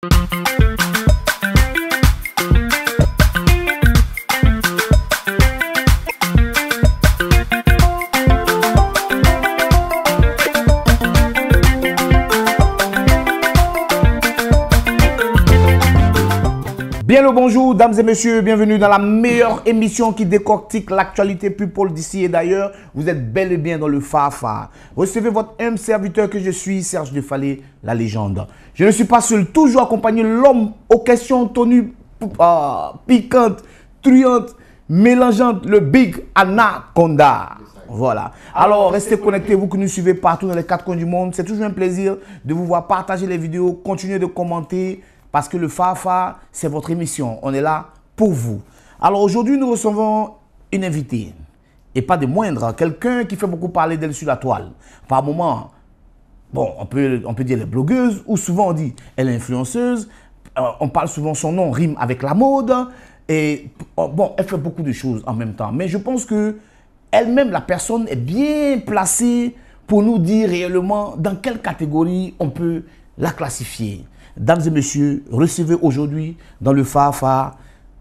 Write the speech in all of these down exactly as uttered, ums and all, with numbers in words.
Bien le bonjour, dames et messieurs, bienvenue dans la meilleure émission qui décortique l'actualité people d'ici et d'ailleurs. Vous êtes bel et bien dans le Fafa. Recevez votre humble serviteur que je suis, Serge Defalé, la légende. Je ne suis pas seul, toujours accompagné de l'homme aux questions tenues euh, piquantes, truantes, mélangeantes, le Big Anaconda. Voilà. Alors, restez connectés, vous qui nous suivez partout dans les quatre coins du monde. C'est toujours un plaisir de vous voir partager les vidéos, continuer de commenter. Parce que le Fafa, c'est votre émission. On est là pour vous. Alors aujourd'hui, nous recevons une invitée. Et pas des moindres. Quelqu'un qui fait beaucoup parler d'elle sur la toile. Par moment, bon, on peut, on peut dire elle est blogueuse. Ou souvent on dit elle est influenceuse. Euh, on parle souvent son nom rime avec la mode. Et bon, elle fait beaucoup de choses en même temps. Mais je pense que elle-même, la personne, est bien placée pour nous dire réellement dans quelle catégorie on peut la classifier. Dames et messieurs, recevez aujourd'hui dans le Fafa.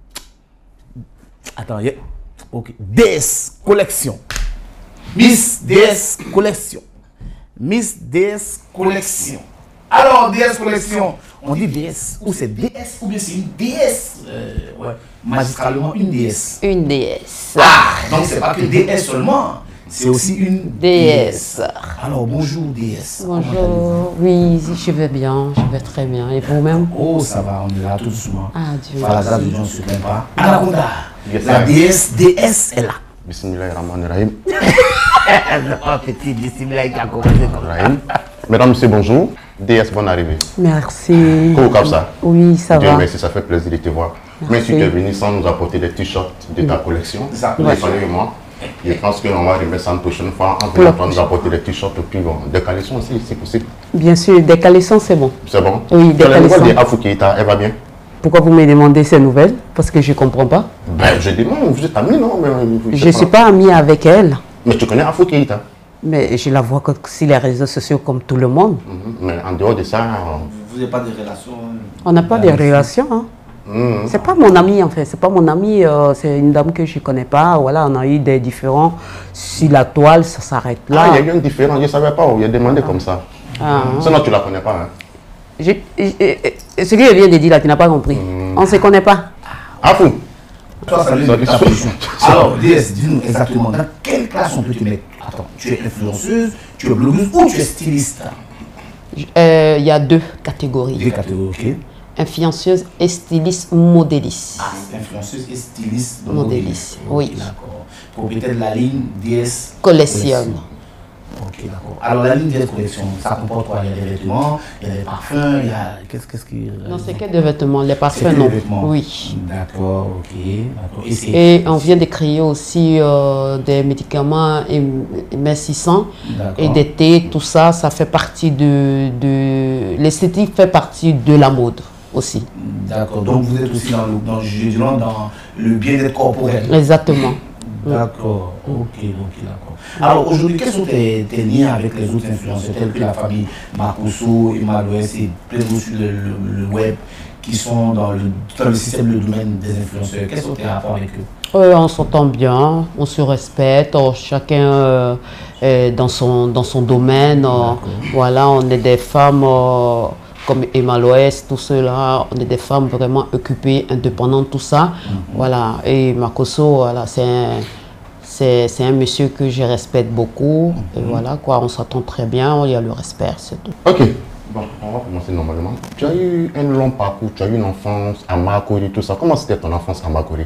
Attends, yeah. Ok. D S Collection. Miss D S Collection. Miss D S Collection. Alors, D S Collection, on dit D S, ou c'est D S, ou bien c'est une D S euh, ouais. Magistralement, une D S. Une D S. Ah, donc c'est pas que D S seulement. C'est aussi une D S. Alors, bonjour D S. Bonjour. Oui, je vais bien, je vais très bien. Et vous-même? Oh, ça va, on est là tout doucement. Ah, Dieu. Falazar de gens ne se plaint pas. Anaconda. La D S, D S est là. Bismillahirrahmanirrahim. Oh, petit, Bismillahirrahmanirrahim. Mesdames, Messieurs, bonjour. D S, bonne arrivée. Merci. Comment comme ça? Oui, ça Dieu va. merci, ça fait plaisir de te voir. Mais tu es venu sans nous apporter des t-shirts de ta collection. Ça. Les familles et moi. Je pense qu'on va remettre ça une prochaine fois en venant nous apporter des t-shirts et puis bon, des caleçons aussi, si possible. Bien sûr, des caleçons, c'est bon. C'est bon? Oui, des caleçons. De Afou Keïta, elle va bien? Pourquoi vous me demandez ces nouvelles? Parce que je ne comprends pas. Ben, je dis non, vous êtes amis, non? Mais, je ne suis pas amie avec elle. Mais tu connais Afou Keïta? Mais je la vois que sur les réseaux sociaux comme tout le monde. Mm-hmm. Mais en dehors de ça... Vous n'avez pas de relation? On n'a pas de relation, hein. Mmh. C'est pas mon ami en fait, c'est pas mon ami, euh, c'est une dame que je connais pas. Voilà, on a eu des différends sur la toile, ça s'arrête là. Ah, il y a eu un différent, je ne savais pas, il a demandé ah. comme ça. Ah. Sinon, tu la connais pas. Hein? Je, je, je, ce que je viens de dire là, tu n'as pas compris. Mmh. On ne se connaît pas. Ah, fou. Toi, ça veut ta position. Alors, D S, dis-nous exactement, dans quelle classe on peut te mettre? Attends, tu es influenceuse, tu es blogueuse ou tu es styliste? Il euh, y a deux catégories. Deux catégories, ok. Influenceuse et styliste modéliste. Ah, influenceuse et styliste modéliste, oui. D'accord. Propriétaire de la ligne D S Collection. Ok, d'accord. Alors la ligne D S Collection, ça comporte quoi? Il y a des vêtements, il y a des parfums, il y a... Qu'est-ce qu'est-ce qui... Non, c'est que des vêtements, les parfums non. Vêtements. Oui. D'accord, ok. Et, et on vient de créer aussi euh, des médicaments émincissants et des thés, tout ça, ça fait partie de... de... L'esthétique fait partie de la mode aussi. D'accord, donc vous êtes aussi dans le, dans, dans le bien-être corporel. Exactement. D'accord, ok, ok, d'accord. Alors aujourd'hui, quels sont tes, tes liens avec les autres influenceurs tels que la famille Marcousseau, Emmanuel et plein d'autres sur le, le, le web qui sont dans le, dans le système, le domaine des influenceurs? Quels sont tes rapports avec eux? euh, On s'entend bien, on se respecte, oh, chacun euh, est dans son, dans son domaine. Oh, voilà, on est des femmes... Oh, comme Emma Loès, tout cela, on est des femmes vraiment occupées, indépendantes, tout ça. Mm-hmm. Voilà. Et Makoso, voilà, c'est un, c'est un monsieur que je respecte beaucoup. Mm-hmm. Et voilà, quoi, on s'entend très bien, il y a le respect, c'est tout. Ok, bon, on va commencer normalement. Tu as eu un long parcours, tu as eu une enfance à Makori, tout ça. Comment c'était ton enfance à Makori?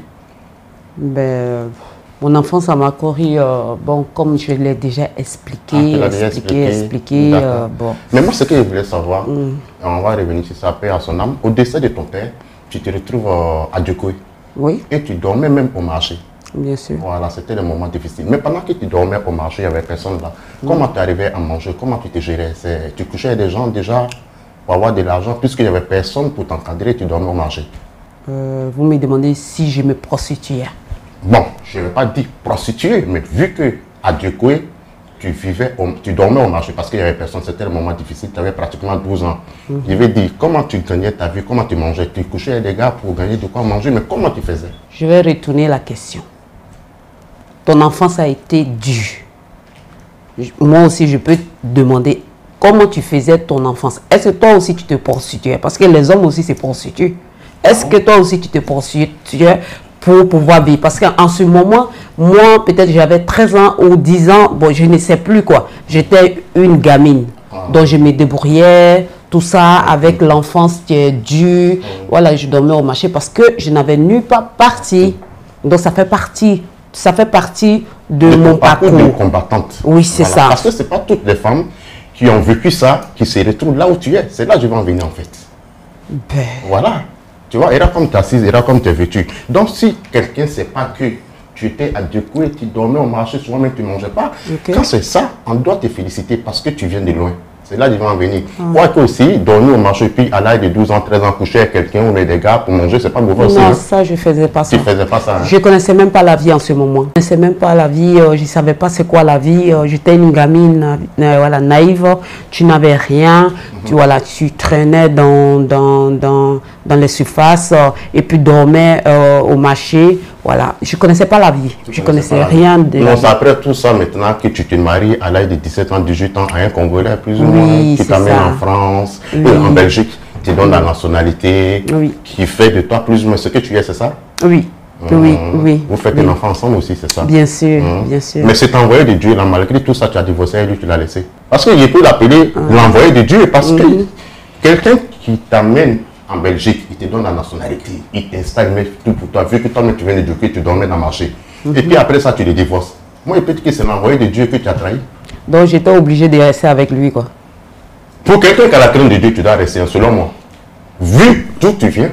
Ben, mon enfance à Makori, euh, bon, comme je l'ai déjà expliqué, ah, déjà expliqué, expliqué, expliqué euh, bon. Mais moi, ce que je voulais savoir, mm. on va revenir sur ça, paix à son âme. Au décès de ton père, tu te retrouves euh, à Djokoué. Oui. Et tu dormais même au marché. Bien sûr. Voilà, c'était le moment difficile. Mais pendant que tu dormais au marché, il n'y avait personne là. Mm. Comment tu arrivais à manger? Comment tu te gérais? Tu couchais avec des gens déjà pour avoir de l'argent, puisqu'il n'y avait personne pour t'encadrer, tu dormais au marché. Euh, vous me demandez si je me prostituais. Bon, je ne vais pas dire prostituée, mais vu que à Djokoué, tu vivais, au, tu dormais au marché parce qu'il n'y avait personne, c'était un moment difficile, tu avais pratiquement douze ans. Mm-hmm. Je vais dire, comment tu gagnais ta vie, comment tu mangeais? Tu couchais avec des gars pour gagner de quoi manger, mais comment tu faisais? Je vais retourner la question. Ton enfance a été dure. Moi aussi, je peux te demander comment tu faisais ton enfance. Est-ce que toi aussi tu te prostituais? Parce que les hommes aussi se prostituent. Est-ce que toi aussi tu te prostituais pour pouvoir vivre? Parce qu'en ce moment, moi, peut-être j'avais treize ans ou dix ans, bon, je ne sais plus quoi. J'étais une gamine. Donc je me débrouillais, tout ça, avec l'enfance qui est dure. Voilà, je dormais au marché parce que je n'avais nulle part parti. Donc ça fait partie, ça fait partie de, de mon parcours. De combattante. Oui, c'est voilà. ça. Parce que ce n'est pas toutes les femmes qui ont vécu ça, qui se retrouvent là où tu es. C'est là que je vais en venir en fait. Ben... Voilà. Tu vois, era comme tu es assise, era comme tu es vêtue. Donc, si quelqu'un ne sait pas que tu étais à Dekoué, tu dormais au marché, souvent même tu ne mangeais pas, okay. Quand c'est ça, on doit te féliciter parce que tu viens de loin. C'est là qu'ils vont en venir. Moi ah. aussi, dormir au marché, puis à l'âge de douze ans, treize ans, coucher avec quelqu'un ou avec des gars pour manger, c'est pas mauvais aussi. Non, hein? Ça, je ne faisais pas ça. Tu faisais pas ça. Hein? Je ne connaissais même pas la vie en ce moment. Je ne connaissais même pas la vie, euh, je ne savais pas c'est quoi la vie. Euh, J'étais une gamine euh, voilà, naïve, tu n'avais rien. Mm-hmm. tu, voilà, tu traînais dans, dans, dans, dans les surfaces euh, et puis dormais euh, au marché. Voilà, je ne connaissais pas la vie. Tu je ne connaissais rien de Non, c'est après tout ça maintenant que tu te maries à l'âge de dix-sept ans, dix-huit ans à un Congolais plus ou moins, oui, qui t'amène en France, oui. en Belgique, tu donnes la nationalité, oui. qui fait de toi plus ou moins ce que tu es, c'est ça? Oui. Mmh. Oui, oui. Vous faites oui. un enfant ensemble aussi, c'est ça? Bien sûr, mmh. bien sûr. Mais c'est envoyé de Dieu, là, malgré tout ça, tu as divorcé avec lui, tu l'as laissé. Parce qu'il peut l'appeler mmh. l'envoyé de Dieu, parce mmh. que quelqu'un qui t'amène en Belgique, il te donne la nationalité, il t'installe, il met tout pour toi, vu que toi, tu viens d'éduquer, tu dormais dans le marché. Mm-hmm. Et puis après ça, tu le divorces. Moi, il peut dire que c'est l'envoyé de Dieu que tu as trahi. Donc j'étais obligé de rester avec lui, quoi. Pour quelqu'un qui a la crainte de Dieu, tu dois rester, selon moi. Vu d'où tu viens.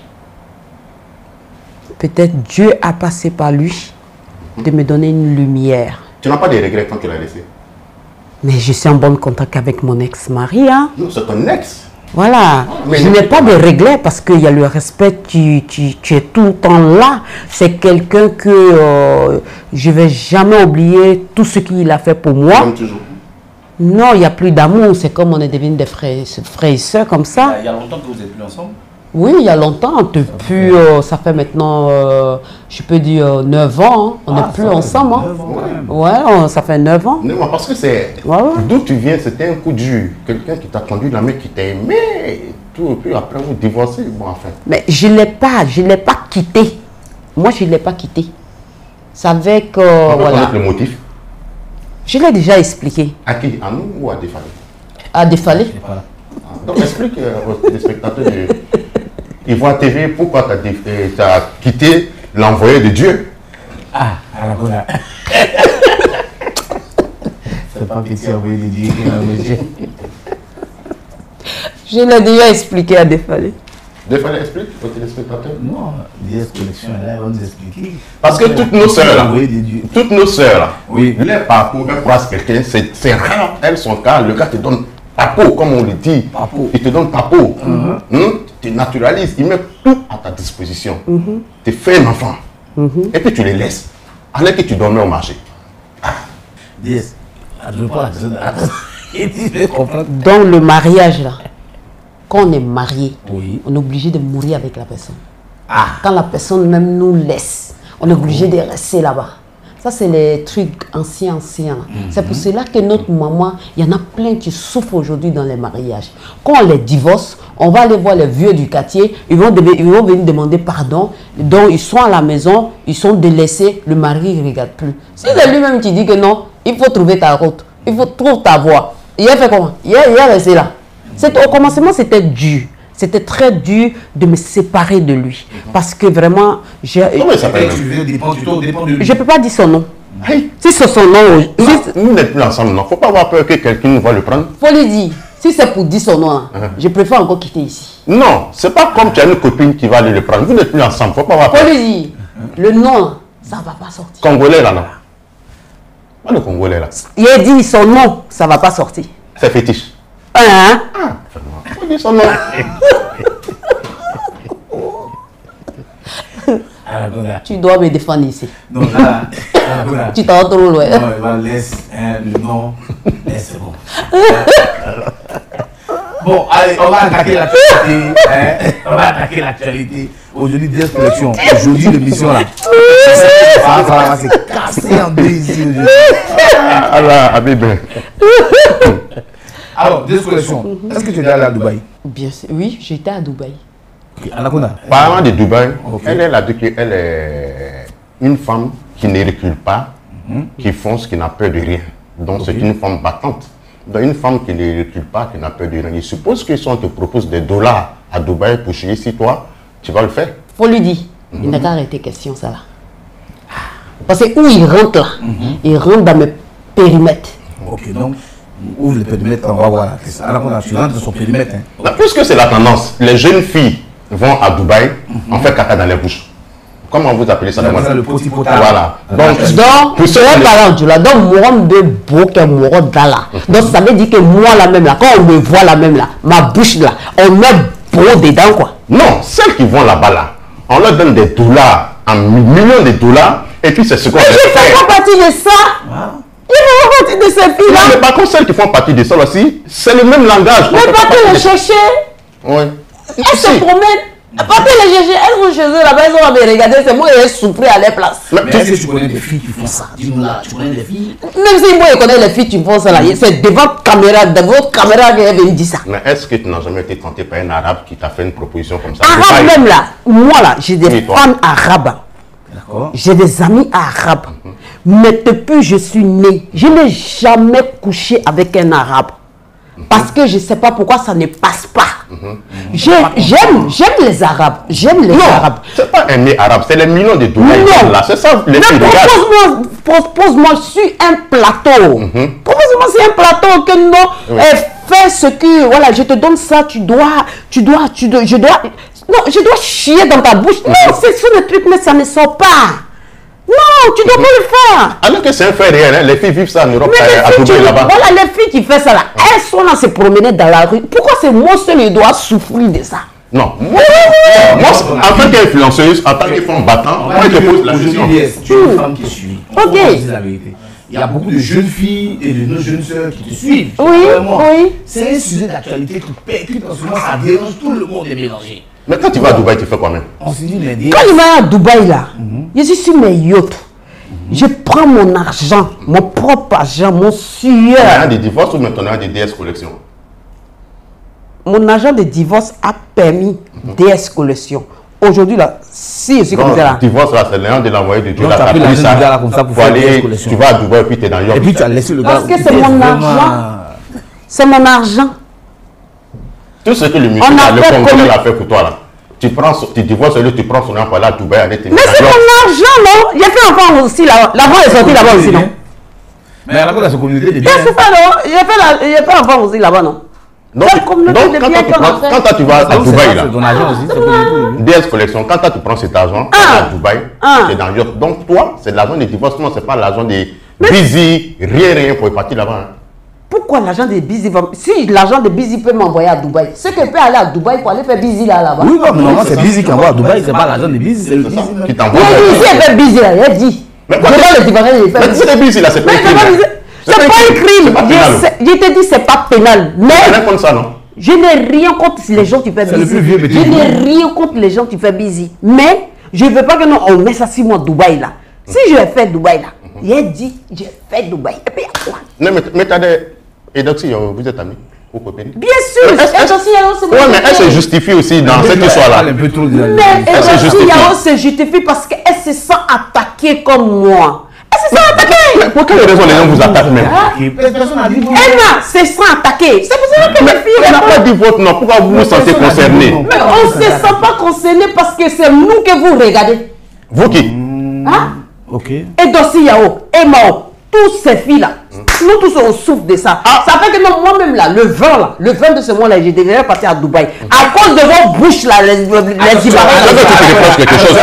Peut-être Dieu a passé par lui mm-hmm. de me donner une lumière. Tu n'as pas de regrets quand tu l'as laissé? Mais je suis en bon contact avec mon ex-mari, hein. Non, c'est ton ex. Voilà, mais je n'ai pas de regrets parce qu'il y a le respect, tu, tu, tu es tout le temps là. C'est quelqu'un que euh, je ne vais jamais oublier tout ce qu'il a fait pour moi. Comme toujours. Non, il n'y a plus d'amour, c'est comme on est devenus des frères, frères et sœurs comme ça. Il y a longtemps que vous n'êtes plus ensemble? Oui, il y a longtemps, depuis, euh, ça fait maintenant, euh, je peux dire, euh, neuf ans, hein. On n'est ah, plus ensemble. Hein. Ouais, on, ça fait neuf ans. Non, parce que c'est, ouais, ouais. d'où tu viens, c'était un coup de jus. Quelqu'un qui t'a conduit, la mec qui t'a aimé, tout, puis après vous divorcez, bon, enfin. Mais je ne l'ai pas, je ne l'ai pas quitté. Moi, je ne l'ai pas quitté. C'est avec, euh, on peut voilà. connaître le motif? Je l'ai déjà expliqué. À qui? À nous ou à Défalé? À Défalé. Ah, donc explique euh, aux téléspectateurs de Ivoire T V pourquoi tu as, as quitté l'envoyé de Dieu. Ah, alors voilà. C'est pas petit envoyé de Dieu qui m'a. Je l'ai déjà expliqué à Défalé. Défalé explique aux téléspectateurs? Non, des collections là, on nous explique. Parce que toutes nos sœurs là, toutes nos sœurs là, oui, les parcours, elles croisent quelqu'un, c'est rare, elles sont cas, le gars te donne papo, comme on le dit, papo. Il te donne papo, mm-hmm. hum, tu naturalises, il met tout à ta disposition, mm-hmm. tu fais un enfant, mm-hmm. et puis tu les laisses, alors que tu dormais au marché. Ah. Yes. Je pas dans le mariage là, quand on est marié, oui. on est obligé de mourir avec la personne. Ah. Quand la personne même nous laisse, on est obligé de rester là-bas. Ça, c'est les trucs anciens, anciens. Mm-hmm. C'est pour cela que notre maman, il y en a plein qui souffrent aujourd'hui dans les mariages. Quand on les divorce, on va aller voir les vieux du quartier, ils vont, ils vont venir demander pardon. Donc, ils sont à la maison, ils sont délaissés, le mari ne regarde plus. Si c'est lui-même qui dit que non, il faut trouver ta route, il faut trouver ta voie. Il a fait comment? Il a, il a resté là. Au commencement, c'était dur. C'était très dur de me séparer de lui. Parce que vraiment, je ne peux pas dire son nom. Hey. Si c'est son nom, non, si nous n'êtes plus ensemble, il ne faut pas avoir peur que quelqu'un va le prendre. Il faut lui dire. Si c'est pour dire son nom, hein, uh-huh. je préfère encore quitter ici. Non, ce n'est pas comme tu as une copine qui va aller le prendre. Vous n'êtes plus ensemble, il ne faut pas avoir peur. Il faut lui dire. Le nom, ça ne va pas sortir. Congolais là, non? Pas le Congolais là. Il a dit son nom, ça ne va pas sortir. C'est fétiche. Hein? Ah, faut dire son nom. Tu dois me défendre ici. Non, là, tu t'en trop loin. Non, laisse, hein, Hein, le nom, eh, c'est bon. Bon, allez, on va attaquer l'actualité. Hein? On va attaquer l'actualité. Aujourd'hui, D S Collection. Aujourd'hui, l'émission là. Ça va se casser en deux ici aujourd'hui. Allah, Habib. Alors, D S Collection, est-ce que tu es allé à Dubaï? Bien sûr. Oui, j'étais à Dubaï. Ok, Anaconda. Parlant de Dubaï, Okay. elle, elle a dit qu'elle est une femme qui ne recule pas, mm-hmm. qui fonce, qui n'a peur de rien. Donc, okay. c'est une femme battante. Donc, une femme qui ne recule pas, qui n'a peur de rien. Il suppose que si on te propose des dollars à Dubaï pour chier ici, toi, tu vas le faire. Faut lui dire. Mm-hmm. Il n'a qu'à arrêter question, ça là. Parce que où il rentre là, mm-hmm. il rentre dans mes périmètres. Ok, donc, ouvre le périmètre, on va voir. Anaconda, tu rentres dans son périmètre. Hein. Okay. Puisque c'est la tendance, les jeunes filles vont à Dubaï, mm-hmm. on fait caca dans les bouches. Comment vous appelez ça? C'est le petit potard. Voilà. Donc, donc pour ceux qui parlent du là, donc moi de beau que moi là. Donc ça veut dire que moi la même là, quand on me voit la même là, ma bouche là, on met beau dedans quoi. Non, celles qui vont là-bas là, on leur donne des dollars, en millions de dollars, et puis c'est ce qu'on fait. Ils ne font pas partie de ça. Ah. Ils ne font pas partie de ces filles là. Mais par contre, celles qui font partie de ça aussi, c'est le même langage. Mais pas que les chercher. Oui. Elles se promènent. Partez les G G, elles vont chez eux là-bas, elles vont me regarder, c'est moi qui ai souffert à leur place. Mais est-ce que tu connais des filles qui font ça? Dis-nous là, tu connais des filles? Même si moi je connais les filles qui font ça là, c'est devant caméra, devant votre caméra qu'elles viennent dire ça. Mais est-ce que tu n'as jamais été tenté par un arabe qui t'a fait une proposition comme ça? Arabe même là, moi là, j'ai des oui, femmes arabes. D'accord. J'ai des amis arabes. Mm-hmm. Mais depuis je suis né, je n'ai jamais couché avec un arabe. Parce que je ne sais pas pourquoi ça ne passe pas. Mm-hmm. J'aime j'aime les Arabes. J'aime les non, Arabes. Ce n'est pas un nez arabe, c'est les millions de dollars. Non, là. C'est ça les filles propose-moi propose sur un plateau. Mm-hmm. Propose-moi sur un plateau que non, oui. euh, fais ce que, voilà, je te donne ça, tu dois, tu dois, tu dois, je dois, non, je dois chier dans ta bouche. Mm-hmm. Non, c'est sur le truc, mais ça ne sort pas. Non, tu ne dois pas le faire. Alors que c'est un fait réel, hein? Les filles vivent ça en Europe, euh, à Dubaï là-bas. Voilà, les filles qui font ça là, elles sont là, se promener dans la rue. Pourquoi c'est moi seul qui dois souffrir de ça? Non, moi, moi en tant qu'influenceuse, en tant que femme battant, moi je te pose la question. Tu es une femme qui suit. Ok. Il y a beaucoup de jeunes filles et de nos jeunes sœurs qui te suivent. Oui, oui. C'est un sujet d'actualité qui percute en ce moment, ça dérange tout le monde est mélangé. Mais quand tu vas à Dubaï, tu fais quoi même? On se dit, mais quand il va à Dubaï là, mm-hmm. je suis sur mes yachts. Mm-hmm. Je prends mon argent, mon propre argent, mon sueur. Ton argent de divorce ou ton argent de D S Collection? Mon argent de divorce a permis mm-hmm. D S Collection. Aujourd'hui là, si je suis comme ça là. Le divorce là, c'est l'argent de l'envoyé de Dieu. Tu as pris l'argent du gars là comme ça pour faire D S Collection. Tu vas à Dubaï et puis tu es dans le yacht. Et puis tu as laissé le gars. Parce que c'est mon argent. C'est mon argent. Tout ce que le monsieur là, le Congolais l'a fait pour toi là. Tu prends, tu divorces lui, tu prends son enfant là à Dubaï, aller te. Mais c'est mon argent, non? Il a fait enfant aussi là. L'avant est sorti là-bas aussi, non? Mais à la fois, dans sa communauté de biens. C'est ça, non? Il a fait, il a fait enfant aussi là-bas, non? Donc, donc quand, tu prends, quand toi, tu vas à Dubaï là, ton argent aussi, c'est D S Collection, quand toi, tu prends cet argent, ah. à Dubaï, ah. tu es dans le yacht. Donc toi, c'est l'argent des divorces, non, c'est pas l'argent des busy, rien, rien pour partir là-bas. Hein. Pourquoi l'argent de Busy va... Si l'argent de Busy peut m'envoyer à Dubaï, c'est que peut aller à Dubaï pour aller faire Busy là, là-bas. Oui, mais normalement, c'est Busy qui envoie à Dubaï, c'est pas l'argent de Busy, c'est le Busy qui t'envoie. Oui, ici, elle fait Busy là, elle dit. Mais quoi, le différent, mais c'est Busy là, c'est pas écrit. C'est pas écrit. Je te dis, c'est pas pénal. Mais... rien contre ça, non? Je n'ai rien contre les gens qui font Busy. Je n'ai rien contre les gens qui font Busy. Mais, je ne veux pas que nous, on met ça sur moi Dubaï là. Si je vais faire Dubaï là, il dit, j'ai fait Dubaï. Et puis, quoi? Non, mais tu as des... Et donc, si vous êtes amis ou copines? Bien sûr. Oui, mais elle se justifie aussi dans cette histoire-là. Mais elle se justifie parce qu'elle se sent attaquée comme moi. Elle se sent attaquée. Pour quelle raison les gens vous attaquent même? Emma se sent attaquée. C'est pour ça que les filles... Elle n'a pas dit votre nom. Pourquoi vous vous sentez concerné? Mais on ne se sent pas concerné parce que c'est nous que vous regardez. Vous qui? Hein? Ok. Et Dossi Yao, Emma, toutes ces filles-là, nous tous on souffre de ça. Ah. Ça fait que moi-même là, le vingt là, le vingt de ce mois-là, j'ai devrais partir à Dubaï. À cause de vos bouches là, les ibarres. Tu te reproches quelque chose.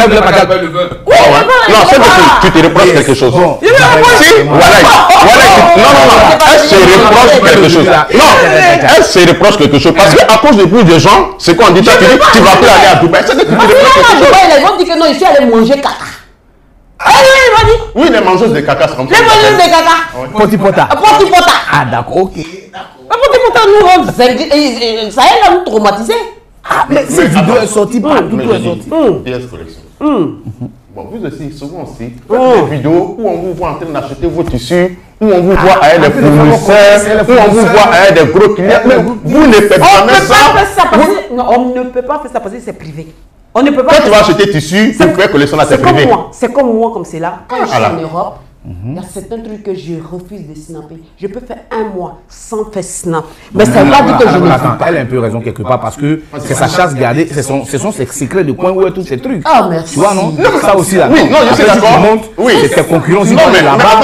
Non, c'est que tu te reproches quelque chose. Si, voilà, non, non, non, elle se reproche quelque chose. Non, elle se reproche quelque chose. Parce qu'à cause de plus de gens, c'est qu'on dit, tu vas plus aller à Dubaï. C'est que tu te reproches quelque chose. Ils vont dire que non, ici, elle est manger caca. Ah oui, il m'a dit. Oui, les mangeuses de caca seront. Les mangeuses de caca. Potipota. Potipota. Ah, d'accord, ok. Potipota, nous, ça y est, là, nous traumatisés. Ah, mais cette vidéo est sortie partout, tout est sorti. P S Collection. Bon, vous aussi, souvent aussi, faites des vidéos où on vous voit en train d'acheter vos tissus, où on vous voit avec des fournisseurs, où on vous voit avec des gros clients. Mais vous ne faites jamais ça. Non, on ne peut pas faire ça parce que c'est privé. On ne peut pas. Quand tu vas acheter tissu, tu fais collection là, c'est privé. C'est comme moi, comme c'est là. Quand je suis en Europe, il y a certains trucs que je refuse de snapper. Je peux faire un mois sans faire snap. Mais ça ne veut pas dire que je ne Attends, elle a un peu raison quelque part parce que c'est sa chasse gardée, ce sont, ce sont ses secrets de coin où est tous ces trucs. Ah, merci. Tu vois, non? Ça aussi, là. Oui, non, je suis d'accord. Oui, c'est tes concurrents. Non, mais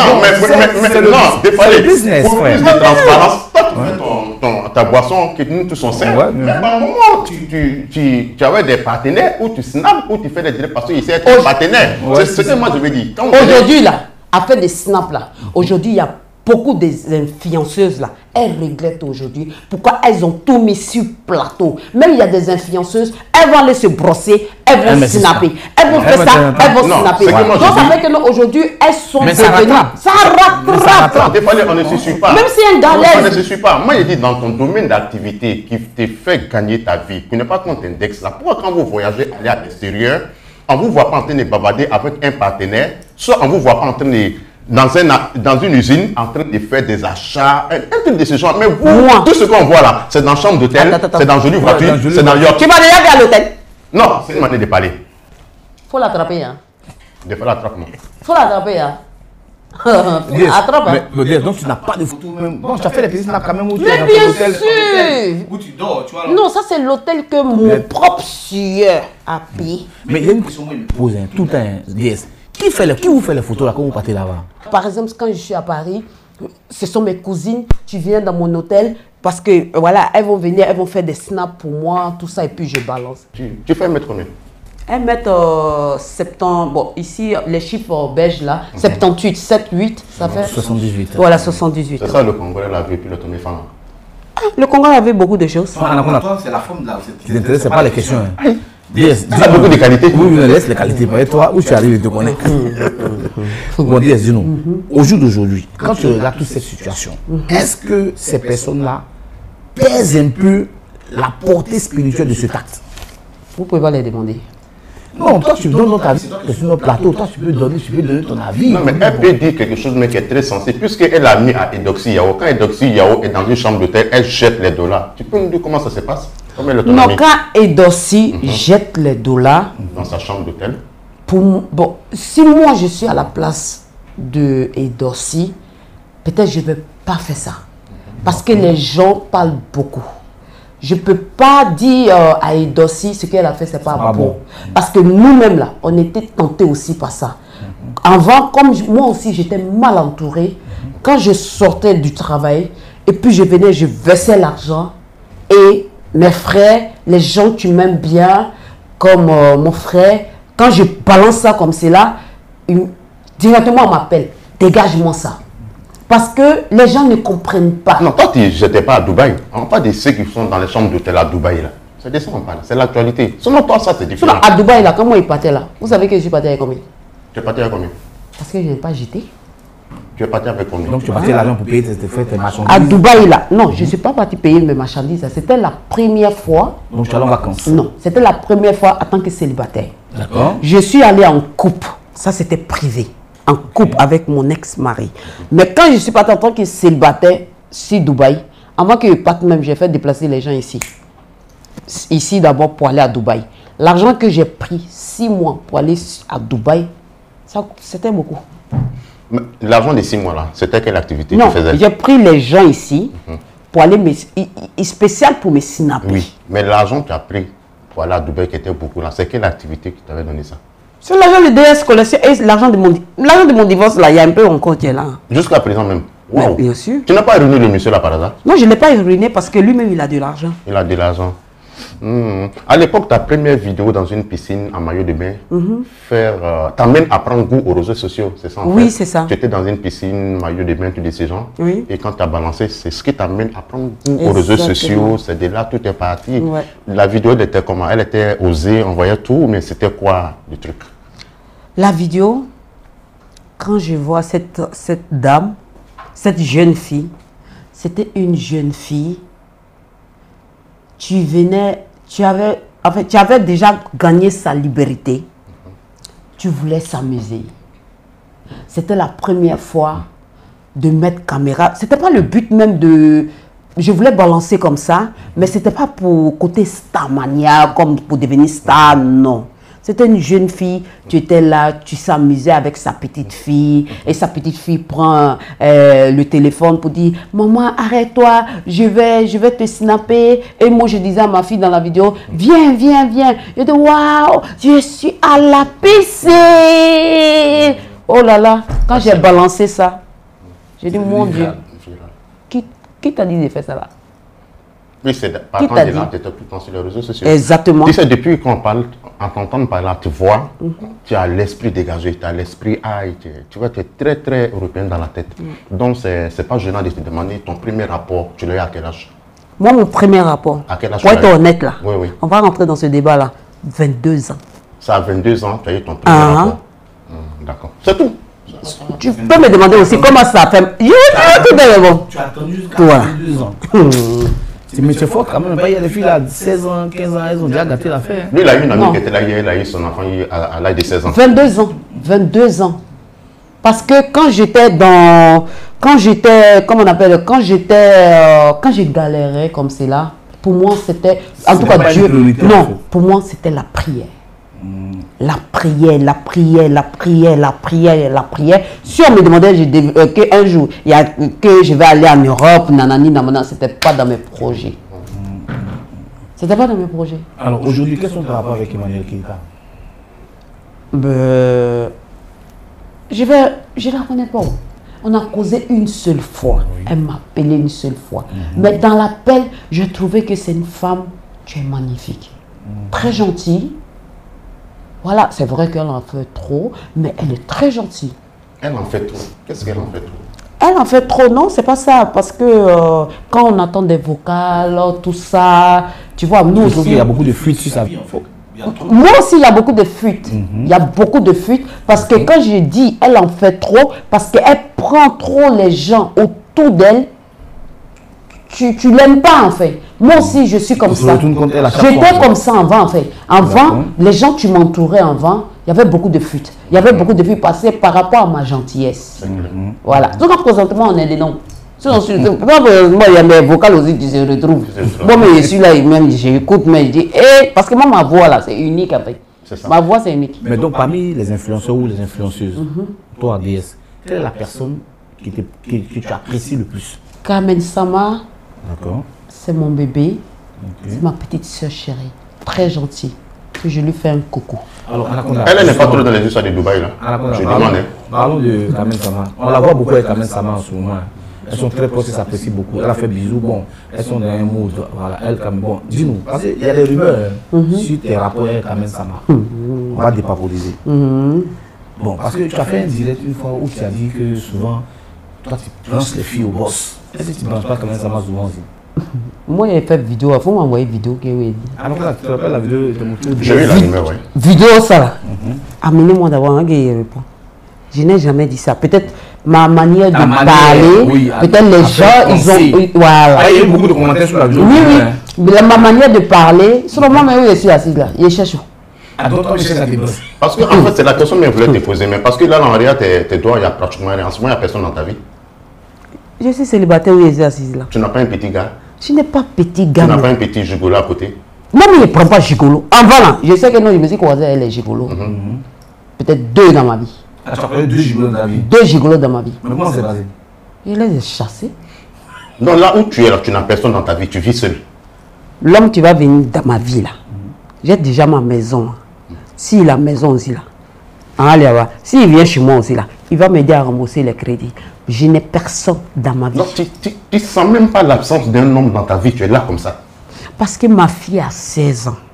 c'est le business, frère. De transparence. Toi, tu fais ton, ta boisson, qui nous tous sont sains. Mais par moment, tu, tu, tu, tu avais des partenaires où tu snaps, où tu fais des directs parce que c'est un partenaire. C'est ce que moi je veux dire. Aujourd'hui, là, à faire des snaps là. Aujourd'hui, il y a beaucoup des influenceuses là. Elles regrettent aujourd'hui pourquoi elles ont tout mis sur plateau. Même il y a des influenceuses, elles vont aller se brosser, elles vont elles snapper. Elles vont faire ça, elles vont snapper. Donc ça fait que aujourd'hui, elles sont mais ça rattrape. Ça rattrape. Des fois, on ne se suit pas. Même si un galère. On ne se suit pas. Moi, je dis dans ton domaine d'activité qui te fait gagner ta vie, qui n'est pas ton index là. Pourquoi quand vous voyagez, aller à l'extérieur, on ne vous voit pas en train de bavarder avec un partenaire, soit on ne vous voit pas en train de, dans, un, dans une usine, en train de faire des achats, un, un truc de ce genre. Mais vous, moi, tout ce qu'on voit là, c'est dans chambre d'hôtel, c'est dans jolie voiture, c'est dans yacht. Tu vas déjà aller à l'hôtel? Non, c'est une manière de parler. Faut l'attraper, hein. De faire l'attrape-moi. Faut l'attraper, hein. Yes. Attrape, hein. Mais, mais, donc tu n'as pas de photos même. Bon, tu as fait les petits snaps quand même où tu mais es bien dans l'hôtel. sûr. Où tu dors, tu vois. Là. Non, ça c'est l'hôtel que mon mais, propre sieur a payé. Mais il y a une question que je me pose hein, tout un yes. Qui fait les, qui vous fait les photos là quand vous partez là-bas? Par exemple, quand je suis à Paris, ce sont mes cousines, tu viens dans mon hôtel parce que voilà, elles vont venir, elles vont faire des snaps pour moi, tout ça et puis je balance. Tu, tu fais un mètre combien? un mètre septante, bon ici les chiffres belges là, mm-hmm. soixante-dix-huit, sept, huit, ça fait soixante-dix-huit. Voilà, soixante-dix-huit. C'est ça le Congolais la vie puis le Tomé Fana. Le Congolais avait beaucoup de choses. Ah, toi, c'est la forme là. Ce qui t'intéresse, c'est pas les questions. Hein. Yes, tu as beaucoup de qualités. Oui, oui, laisse les qualités. Et toi, où tu arrives, je te connais. Bon, dis, dis-nous, au jour d'aujourd'hui, quand tu regardes toute cette situation, est-ce que ces personnes-là pèsent un peu la portée spirituelle de cet acte? Vous pouvez pas les demander. Non, toi tu donnes ton avis sur notre plateau, toi tu peux donner, tu peux donner ton avis. Non, mais elle peut dire quelque chose mais qui est très sensé, puisqu'elle a mis à Edoxy Yao. Quand Edoxy Yao est dans une chambre d'hôtel, elle jette les dollars. Tu peux nous dire comment ça se passe? Non, quand Edoxy mm-hmm. jette les dollars dans sa chambre d'hôtel. Pour bon, si moi je suis à la place de Edoxy, peut-être je ne vais pas faire ça. Parce que les gens parlent beaucoup. Je ne peux pas dire euh, à Edoxy ce qu'elle a fait, ce n'est pas, pas bon. bon. Parce que nous-mêmes, là, on était tentés aussi par ça. Mm-hmm. Avant, comme je, moi aussi, j'étais mal entourée. Mm-hmm. Quand je sortais du travail, et puis je venais, je versais l'argent. Et mes frères, les gens que tu m'aimes bien, comme euh, mon frère, quand je balance ça comme c'est là, une, directement on m'appelle, dégage-moi ça. Parce que les gens ne comprennent pas. Non, toi, tu n'étais pas à Dubaï. On parle de ceux qui sont dans les chambres d'hôtel à Dubaï. C'est de ça qu'on parle. C'est l'actualité. Selon toi, ça, c'est différent. À Dubaï, là, comment il partait là? Vous savez que je suis parti avec combien? Tu es parti avec combien? Parce que je n'ai pas jeté. Tu es parti avec combien? Donc, tu es parti ah. l'argent pour payer tes, tes, tes marchandises? À Dubaï, là. Non, je ne suis pas parti payer mes marchandises. C'était la première fois. Donc, tu es allé en vacances? Non, c'était la première fois en tant que célibataire. D'accord. Je suis allé en couple. Ça, c'était privé. En couple avec mon ex-mari. Mais quand je suis parti en tant que célibataire sur Dubaï, avant que je parte même, j'ai fait déplacer les gens ici. Ici d'abord pour aller à Dubaï. L'argent que j'ai pris six mois pour aller à Dubaï, c'était beaucoup. L'argent de six mois là, c'était quelle activité non, tu faisais? J'ai pris les gens ici mm-hmm. pour aller, me, spécial pour me snapper. Oui, mais l'argent que tu as pris pour aller à Dubaï qui était beaucoup là, c'est quelle activité qui t'avait donné ça? C'est l'argent de D S collection et l'argent de mon l'argent de mon divorce là, il y a un peu encore qui est là. Jusqu'à présent même. Wow. Bien sûr. Tu n'as pas ruiné le monsieur là par hasard? Non, je ne l'ai pas ruiné parce que lui-même il a de l'argent. Il a de l'argent. Mmh. À l'époque, ta première vidéo dans une piscine en maillot de bain, mmh. faire, euh, t'amène à prendre goût aux réseaux sociaux, c'est ça en Oui, fait. c'est ça. Tu étais dans une piscine, maillot de bain, tous ces gens. Oui. Et quand tu as balancé, c'est ce qui t'amène à prendre goût Exactement. aux réseaux sociaux. C'est de là tout est parti. Ouais. La vidéo elle était comment? Elle était osée, on voyait tout, mais c'était quoi le truc? La vidéo, quand je vois cette, cette dame, cette jeune fille, c'était une jeune fille, tu venais, tu avais, en fait, tu avais déjà gagné sa liberté, tu voulais s'amuser. C'était la première fois de mettre caméra. C'était pas le but même de... Je voulais balancer comme ça, mais c'était pas pour côté starmania, comme pour devenir star, non. C'était une jeune fille, tu étais là, tu s'amusais avec sa petite fille, et sa petite fille prend euh, le téléphone pour dire « Maman, arrête-toi, je vais, je vais te snapper. » Et moi, je disais à ma fille dans la vidéo « Viens, viens, viens. » Je dis « Waouh, je suis à la piscine. » Oh là là, quand j'ai balancé ça, j'ai dit « Mon Dieu, qui, qui t'a dit de faire ça là ?» Oui, c'est partant de là, tu étais tout le temps sur les réseaux sociaux. Exactement. Tu sais, depuis qu'on parle, en t'entendant parler, tu vois, mm -hmm. tu as l'esprit dégagé, tu as l'esprit aïe, tu, tu vois, tu es très, très européen dans la tête. Mm. Donc, c'est pas gênant de te demander ton premier rapport, tu l'as eu à quel âge? Moi, mon premier rapport, à quel âge? Pour être honnête là, oui, oui. On va rentrer dans ce débat-là, vingt-deux ans. Ça, à vingt-deux ans, tu as eu ton premier uh-huh. rapport. Mm, d'accord. C'est tout. Tu peux me demander aussi comment ça fait. Je tout bon. Tu as attendu jusqu'à vingt-deux ans. Mais c'est fort quand même. Il y a des filles là, seize ans, quinze ans, elles ont déjà gâté l'affaire. Lui, il a eu une amie qui était là hier, il a eu son enfant à, à l'âge de seize ans. vingt-deux ans. vingt-deux ans. Parce que quand j'étais dans. Quand j'étais. Comment on appelle? Quand j'étais. Euh, quand j'ai galéré comme cela, pour moi, c'était. En tout cas, Dieu. Non, pour moi, c'était la prière. La prière, la prière, la prière, la prière, la prière. Si on me demandait je dev... euh, qu'un jour, il y a, que je vais aller en Europe, nanani, nanana, c'était pas dans mes projets. C'était pas dans mes projets. Alors aujourd'hui, quels sont tes rapports avec Emmanuel Keita? Ben, je vais, je la connais pas. On a causé une seule fois. Oui. Elle m'a appelé une seule fois. Mm-hmm. Mais dans l'appel, je trouvais que c'est une femme, tu es magnifique. Mm-hmm. Très gentille. Voilà, c'est vrai qu'elle en fait trop, mais elle est très gentille. Elle en fait trop. Qu'est-ce qu'elle en fait trop? Elle en fait trop, non, c'est pas ça. Parce que euh, quand on entend des vocales, tout ça, tu vois, nous aussi... Il y a beaucoup de fuites sur sa vie, en fait. Moi aussi, il y a beaucoup de fuites. Mm-hmm. Il y a beaucoup de fuites. Parce que quand je dis elle en fait trop, parce qu'elle prend trop les gens autour d'elle, tu, tu l'aimes pas, en fait. Moi aussi, je suis comme ça. J'étais comme ça avant, en fait. Avant, les gens qui m'entouraient avant, il y avait beaucoup de fuites. Il y avait beaucoup de fuites passées par rapport à ma gentillesse. Mm-hmm. Voilà. Donc, présentement, on est des noms. Moi, il y a mes vocales aussi qui se retrouvent. Bon, mais je suis là, même, j'écoute, mais je dis, eh, parce que moi, ma voix, là, c'est unique, en fait. Ma voix, c'est unique. Mais donc, parmi les influenceurs ou les influenceuses, mm-hmm. toi, D S, quelle est la personne qui te, qui, que tu apprécies le plus? Carmen Sama. D'accord. C'est mon bébé, okay. C'est ma petite soeur chérie, très gentille. Que je lui fais un coucou. Alors, elle n'est pas trop dans les histoires de Dubaï là. Je demande. Parlons de Carmen Sama. On la voit beaucoup avec Carmen Sama en ce moment. Elles sont très proches, elles s'apprécient beaucoup. Elle a fait bisous, bon, elles sont dans un mood. Voilà, elle quand même. Bon, dis-nous, parce qu'il y a des rumeurs mm-hmm. sur tes rapports avec Carmen Sama. Mm-hmm. On va dépaporiser. Mm-hmm. Bon, parce que tu as fait un direct une fois où tu as dit que souvent, toi tu branches les filles au boss. Est-ce que tu ne branches pas Carmen Sama souvent aussi? Moi, j'ai fait vidéo, il faut m'envoyer vidéo. Oui. Alors, tu te rappelles la vidéo de J'ai vu la rumeur, oui. Vidéo, ça là. Mm-hmm. Amenez-moi d'abord un gars répond. Je n'ai jamais dit ça. Peut-être ma manière de manière, parler, oui, peut-être les gens, ils ont. Oui, voilà. Ah, il y a eu beaucoup de commentaires sur la vidéo. Oui, oui. Mais ma manière de parler, selon moi, mais oui, je suis assise là. Il cherche. Ah, donc, toi, je cherche à tes bosses. Parce que, en fait, c'est la question que je voulais te poser. Mais parce que là, en réalité, tes doigts, il y a pratiquement rien. En ce moment, il n'y a personne dans ta vie. Je suis célibataire, oui, je suis assise là. Tu n'as pas un petit gars? Je n'ai pas petit gars. Tu n'as pas un petit gigolo à côté? Non, mais il ne prend pas gigolo. Avant là, je sais que non, je me suis croisé elle est gigolo. Mm-hmm. Peut-être deux dans ma vie. Ah, tu as parlé de deux gigolos dans ta vie? Deux gigolos dans ma vie. Mais comment c'est passé? Je les ai chassés. Donc là où tu es, là, tu n'as personne dans ta vie, tu vis seul. L'homme qui va venir dans ma vie là, mm-hmm. J'ai déjà ma maison. Mm-hmm. S'il a maison aussi là, hein, s'il vient chez moi aussi là, il va m'aider à rembourser les crédits. Je n'ai personne dans ma vie. Donc tu ne sens même pas l'absence d'un homme dans ta vie, tu es là comme ça. Parce que ma fille a seize ans.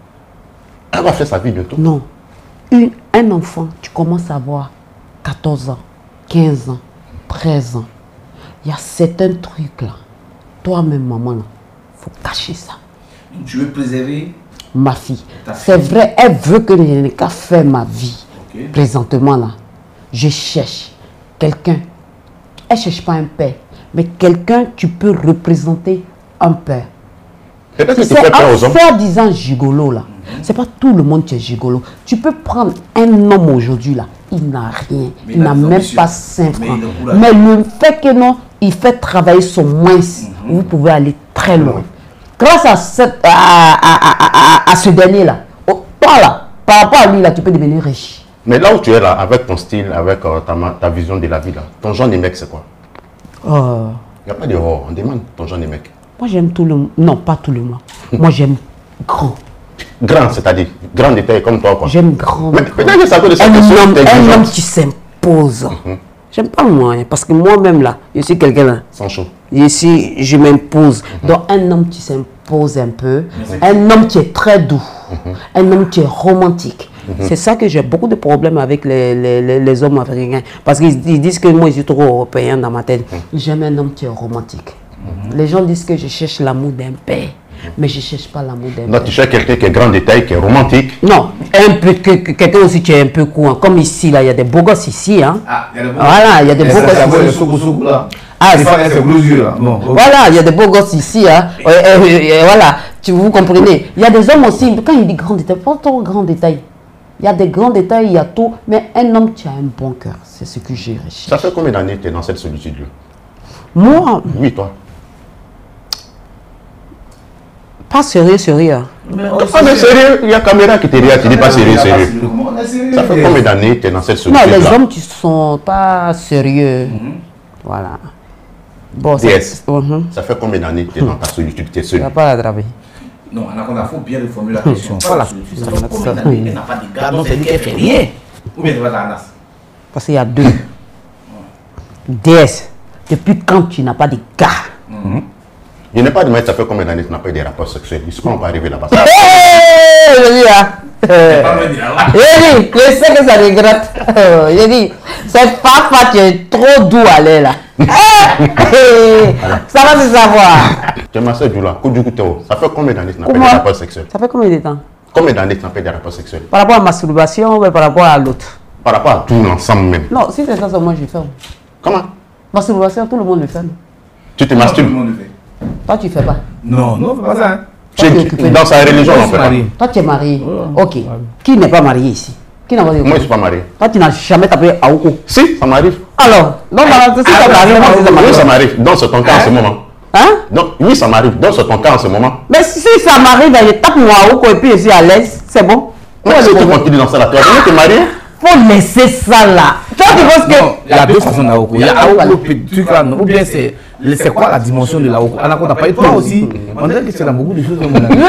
Elle va faire sa vie bientôt? Non. Une, un enfant, tu commences à avoir quatorze ans, quinze ans, treize ans. Il y a certains trucs là. Toi-même, maman, il faut cacher ça. Donc tu veux préserver ma fille? C'est vrai, elle veut que je n'ai qu'à faire ma vie. Okay. Présentement là. je cherche quelqu'un. Elle ne cherche pas un père, mais quelqu'un qui peut représenter un père. C'est un soi-disant gigolo là. C'est pas tout le monde qui est gigolo. Tu peux prendre un homme aujourd'hui là, il n'a rien, mais il n'a même monsieur. pas cinq francs. Mais, mais le fait que non, il fait travailler son moins, mm-hmm. vous pouvez aller très loin. Grâce à, cette, à, à, à, à, à ce dernier là, oh, toi là, par rapport à lui là, tu peux devenir riche. Mais là où tu es là, avec ton style, avec euh, ta, ta vision de la vie là, ton genre de mec c'est quoi? Il euh... n'y a pas de oh, on demande ton genre de mec. Moi j'aime tout le monde. Non, pas tout le monde. Moi j'aime grand. Grand, c'est-à-dire grand détail comme toi quoi. J'aime grand. Mais peut-être que ça peut de un, homme, un homme qui s'impose. Mm-hmm. J'aime pas moi, hein, parce que moi-même là, je suis quelqu'un là. Sans chaud. Je suis, je m'impose. Mm-hmm. Donc un homme qui s'impose un peu, mm-hmm. un homme qui est très doux, mm-hmm. un homme qui est romantique. Mm-hmm. C'est ça que j'ai beaucoup de problèmes avec les, les, les, les hommes africains. Parce qu'ils disent que moi je suis trop européen dans ma tête. Mm-hmm. J'aime un homme qui est romantique. Mm-hmm. Les gens disent que je cherche l'amour d'un père. Mais je ne cherche pas l'amour d'un père. Non, tu cherches quelqu'un qui est grand détail, qui est romantique. Non, un peu, quelqu'un aussi qui est un peu court. Comme ici, là, il y a des beaux gosses ici. Hein. Ah, il y a des beaux voilà, il y a des beaux gosses ici. Ah, bon, okay. Voilà, il y a des beaux gosses ici. Hein. Et, et, et, et, voilà, tu, vous comprenez. Il y a des hommes aussi, quand il dit grand détail, pas trop grand détail. Il y a des grands détails, il y a tout. Mais un homme qui a un bon cœur, c'est ce que j'ai recherché. Ça fait combien d'années que tu es dans cette solitude-là? Moi? Oui, toi. Pas sérieux, sérieux. Mais pas de sérieux, il y a caméra qui te dit, tu dis pas sérieux, sérieux. Ça fait combien d'années que tu es dans cette solitude? Non, les hommes qui sont pas sérieux. Mm-hmm. Voilà. Bon, D S, ça, mm-hmm. ça fait combien d'années que tu es dans ta solitude, tu es seul? Tu vas pas l'attraper. Non, il faut bien reformuler la question. Pas la solitude. Ça fait combien d'années qu'elle n'a pas de gars, donc c'est lui qui fait rien. Ou bien tu vas à Anas? Parce qu'il y a deux. D S, depuis quand tu n'as pas de gars? Mm-hmm. Je n'ai pas de mettre, ça fait combien d'années que tu n'as pas eu des rapports sexuels? Je sais pas, on va arriver là-bas. Hé, je dis, hein. Je dis, je sais que ça regrette. Je dis, cette papa, tu es trop doux à l'air là. Ça va se savoir. Tu es ma soeur Djoula, ça fait combien d'années que tu n'as pas eu des rapports sexuels? Ça fait combien de temps? Combien d'années que tu n'as pas eu des rapports sexuels? Par rapport à la masturbation ou par rapport à l'autre? Par rapport à tout l'ensemble même. Non, si c'est ça, c'est moi je fais. Comment? Masturbation, tout le monde le fait. Tu te masturbes? Toi, tu fais pas? Non, non, c'est pas ça. Tu es dans sa religion, on fait pas. Toi, tu es marié. Ok. Qui n'est pas marié ici? Qui n'a pas marié? Moi, je ne suis pas marié. Toi, tu n'as jamais tapé à Oko? Si, ça m'arrive. Alors, donc, si ça m'arrive, moi, c'est ça m'arrive. Oui, ça m'arrive. Donc, c'est ton cas en ce moment. Hein? Donc, oui, ça m'arrive. Donc, c'est ton cas en ce moment. Mais si ça m'arrive, je tape moi à Oko et puis je suis à l'aise. C'est bon? Moi, si tu continues dans ça, là, tu vas venir te marier? Faut laisser ça là. Toi, tu penses que. Il y a deux façons d'Aoko. Il y a Aoko, truc là, ou bien c'est. C'est quoi la dimension de l'Aoko? Anako, t'as pas eu toi aussi? On dirait que c'est dans beaucoup de choses.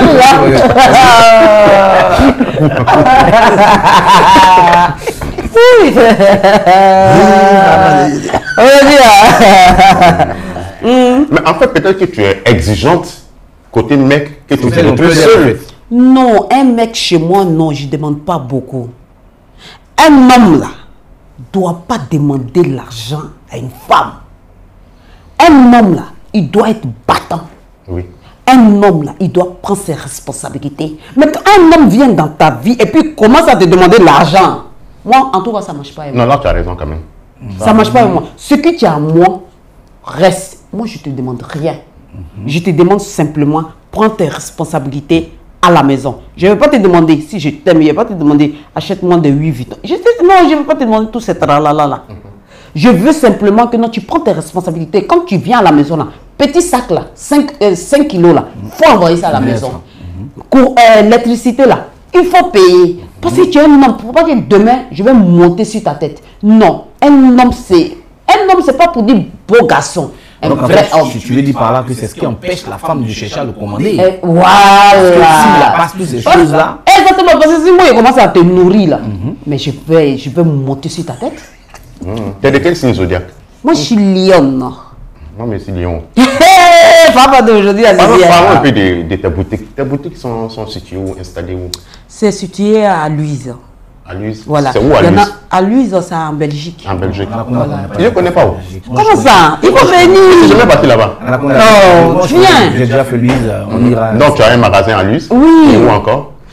Mais en fait, peut-être que tu es exigeante côté mec, que tu fais le plus seul. Non, un mec chez moi, non, je ne demande pas beaucoup. Un homme là ne doit pas demander l'argent à une femme. Un homme là, il doit être battant. Oui. Un homme là, il doit prendre ses responsabilités. Mais quand un homme vient dans ta vie et puis commence à te demander de l'argent, moi, en tout cas, ça ne marche pas avec moi. Non, là, tu as raison quand même. Ça ne marche pas avec moi. Ce que tu as à moi, reste. Moi, je ne te demande rien. Mm-hmm. Je te demande simplement, prends tes responsabilités à la maison. Je ne vais pas te demander, si je t'aime, je ne vais pas te demander, achète-moi des huit Vuitton. Je te, non, je ne vais pas te demander tout ce tralala là. Mm-hmm. Je veux simplement que non, tu prends tes responsabilités. Quand tu viens à la maison là, petit sac là, cinq, euh, cinq kilos là, il faut envoyer ça à la maison. Pour euh, l'électricité là, il faut payer. Parce que tu es un homme, il ne faut pas dire demain, je vais monter sur ta tête. Non, un homme c'est... Un homme c'est pas pour dire beau garçon. Un donc, vrai en fait, homme. tu, tu veux dire par là que c'est ce qui empêche la femme de chercher à le commander. Et voilà. Parce que s'il a pas toutes ces choses là. Exactement, parce que si moi je commence à te nourrir là, mm-hmm. mais je vais, je vais monter sur ta tête. Mmh. Tu es de quel signe zodiaque? Moi, je suis lion. Non, mais c'est lion. Papa d'aujourd'hui, à Parlons un peu de, de tes boutiques. Tes boutiques sont, sont situées où, installées où? C'est situé à Louise. À Louise? Voilà. C'est où à Louise? À Louise, c'est en Belgique. En Belgique. Voilà. Je ne connais pas où. Comment ça? Il faut venir. Je ne suis jamais parti là-bas. Non, viens. J'ai déjà fait Louise. On ira. Donc, tu as un magasin à Louise? Oui. Et où encore?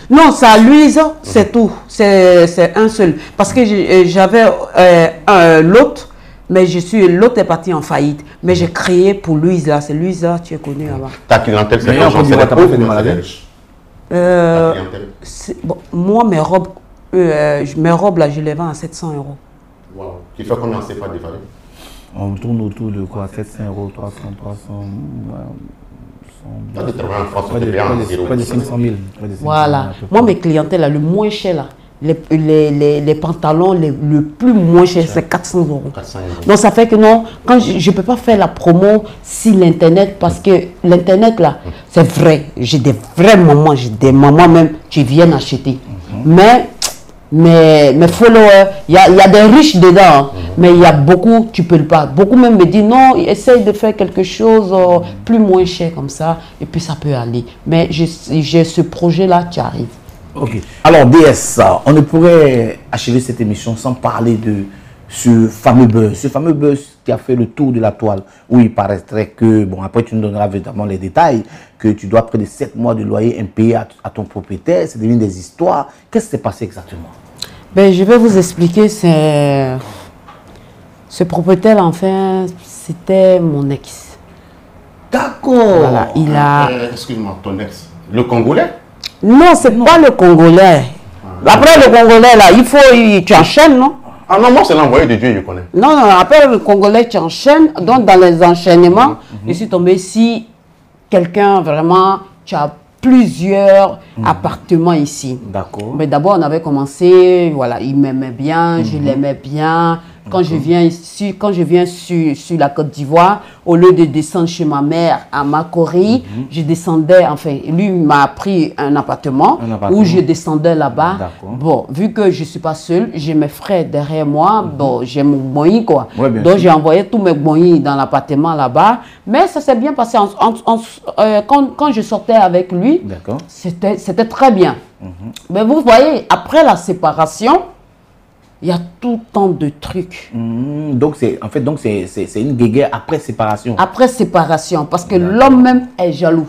Non, ça, Louise, c'est tout. C'est un seul. Parce que j'avais euh, l'autre, mais je suis l'autre est parti en faillite. Mais j'ai créé pour Louise, là. C'est Louise, là, tu es connu là-bas. Ta clientèle, c'est quoi? Tu n'as pas fait de maladie? euh, bon, Moi, mes robes, euh, mes robes, là, je les vends à sept cents euros. Wow. Tu fais combien en C F A des familles? On tourne autour de quoi? sept cents euros, trois cents, trois cents. Toi, tu travailles en France, Pas de, pas de cinq cent mille. Voilà. Moi, mes clientèles, là, le moins cher, là, les, les, les, les pantalons, les, le plus moins cher, c'est quatre cents euros. Donc, ça fait que non, quand je ne peux pas faire la promo sur l'Internet, parce que l'Internet, là, c'est vrai. J'ai des vrais mamans, j'ai des mamans même qui viennent acheter. Mais, mais mes followers, il y a, y a des riches dedans, hein, mais il y a beaucoup, tu peux pas. Beaucoup même me disent non, essaye de faire quelque chose euh, plus moins cher comme ça, et puis ça peut aller. Mais j'ai ce projet-là qui arrive. Ok. Alors, D S, on ne pourrait achever cette émission sans parler de ce fameux buzz, ce fameux buzz qui a fait le tour de la toile, où il paraîtrait que, bon, après tu nous donneras évidemment les détails, que tu dois près de sept mois de loyer impayé à, à ton propriétaire, c'est devenu des histoires. Qu'est-ce qui s'est passé exactement? Ben, je vais vous expliquer, c'est... Ce propriétaire, enfin, c'était mon ex. D'accord. Voilà, il a... Euh, Excuse-moi, ton ex. Le Congolais? Non, c'est pas le Congolais. Ah. Après le Congolais, là, il faut... Il, tu enchaînes, non? Ah non, moi, c'est l'envoyé de Dieu, je connais. Non, non, après le Congolais, tu enchaînes. Donc, dans les enchaînements, mm-hmm. je suis tombée si quelqu'un, vraiment, tu as plusieurs mmh. appartements ici. D'accord. Mais d'abord, on avait commencé, voilà, il m'aimait bien, mmh. je l'aimais bien. Quand je viens ici, quand je viens sur, sur la Côte d'Ivoire, au lieu de descendre chez ma mère à Makori, mmh. je descendais, enfin, lui m'a pris un appartement, un appartement où je descendais là-bas. Bon, vu que je ne suis pas seule, j'ai mes frères derrière moi, mmh. bon, j'ai mon moyen, quoi. Ouais, donc, j'ai envoyé tous mes moyens dans l'appartement là-bas. Mais ça s'est bien passé. En, en, en, euh, quand, quand je sortais avec lui, c'était très bien. Mmh. Mais vous voyez, après la séparation, il y a tout tant de trucs. Mmh, donc, en fait, donc c'est une guéguerre après séparation. Après séparation, parce que l'homme même est jaloux.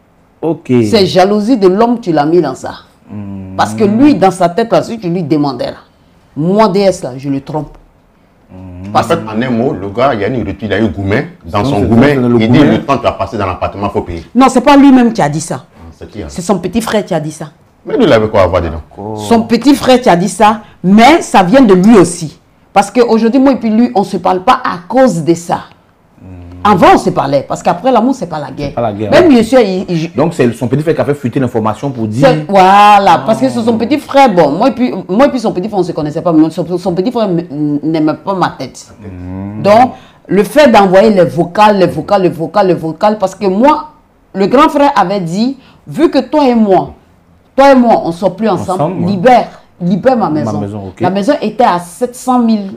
Ok. C'est jalousie de l'homme, tu l'as mis dans ça. Mmh. Parce que lui, dans sa tête, là, si tu lui demandais, là, moi, D S, là, je le trompe. Mmh. En fait, en un mot, le gars, il y a une rupture, il a eu Goumet. Dans non, son Goumet, il dit le temps que tu as passé dans l'appartement, il faut payer. Non, c'est pas lui-même qui a dit ça. C'est hein? son petit frère qui a dit ça. Mais lui, il avait quoi à voir dedans? Son petit frère qui a dit ça, mais ça vient de lui aussi. Parce qu'aujourd'hui, moi et puis lui, on ne se parle pas à cause de ça. Mmh. Avant, on se parlait, parce qu'après l'amour, ce n'est pas la guerre. Pas la guerre. Même bien sûr, il, il... Donc, c'est son petit frère qui a fait fuiter l'information pour dire... Voilà, parce que c'est son petit frère, bon, moi et puis, moi et puis son petit frère, on ne se connaissait pas, mais son, son petit frère n'aimait pas ma tête. Mmh. Donc, le fait d'envoyer les vocales, les vocales, les vocales, les vocales, parce que moi, le grand frère avait dit, vu que toi et moi, toi et moi, on ne sort plus ensemble, ensemble libère, libère ma maison. Ma maison okay. La maison était à sept cent mille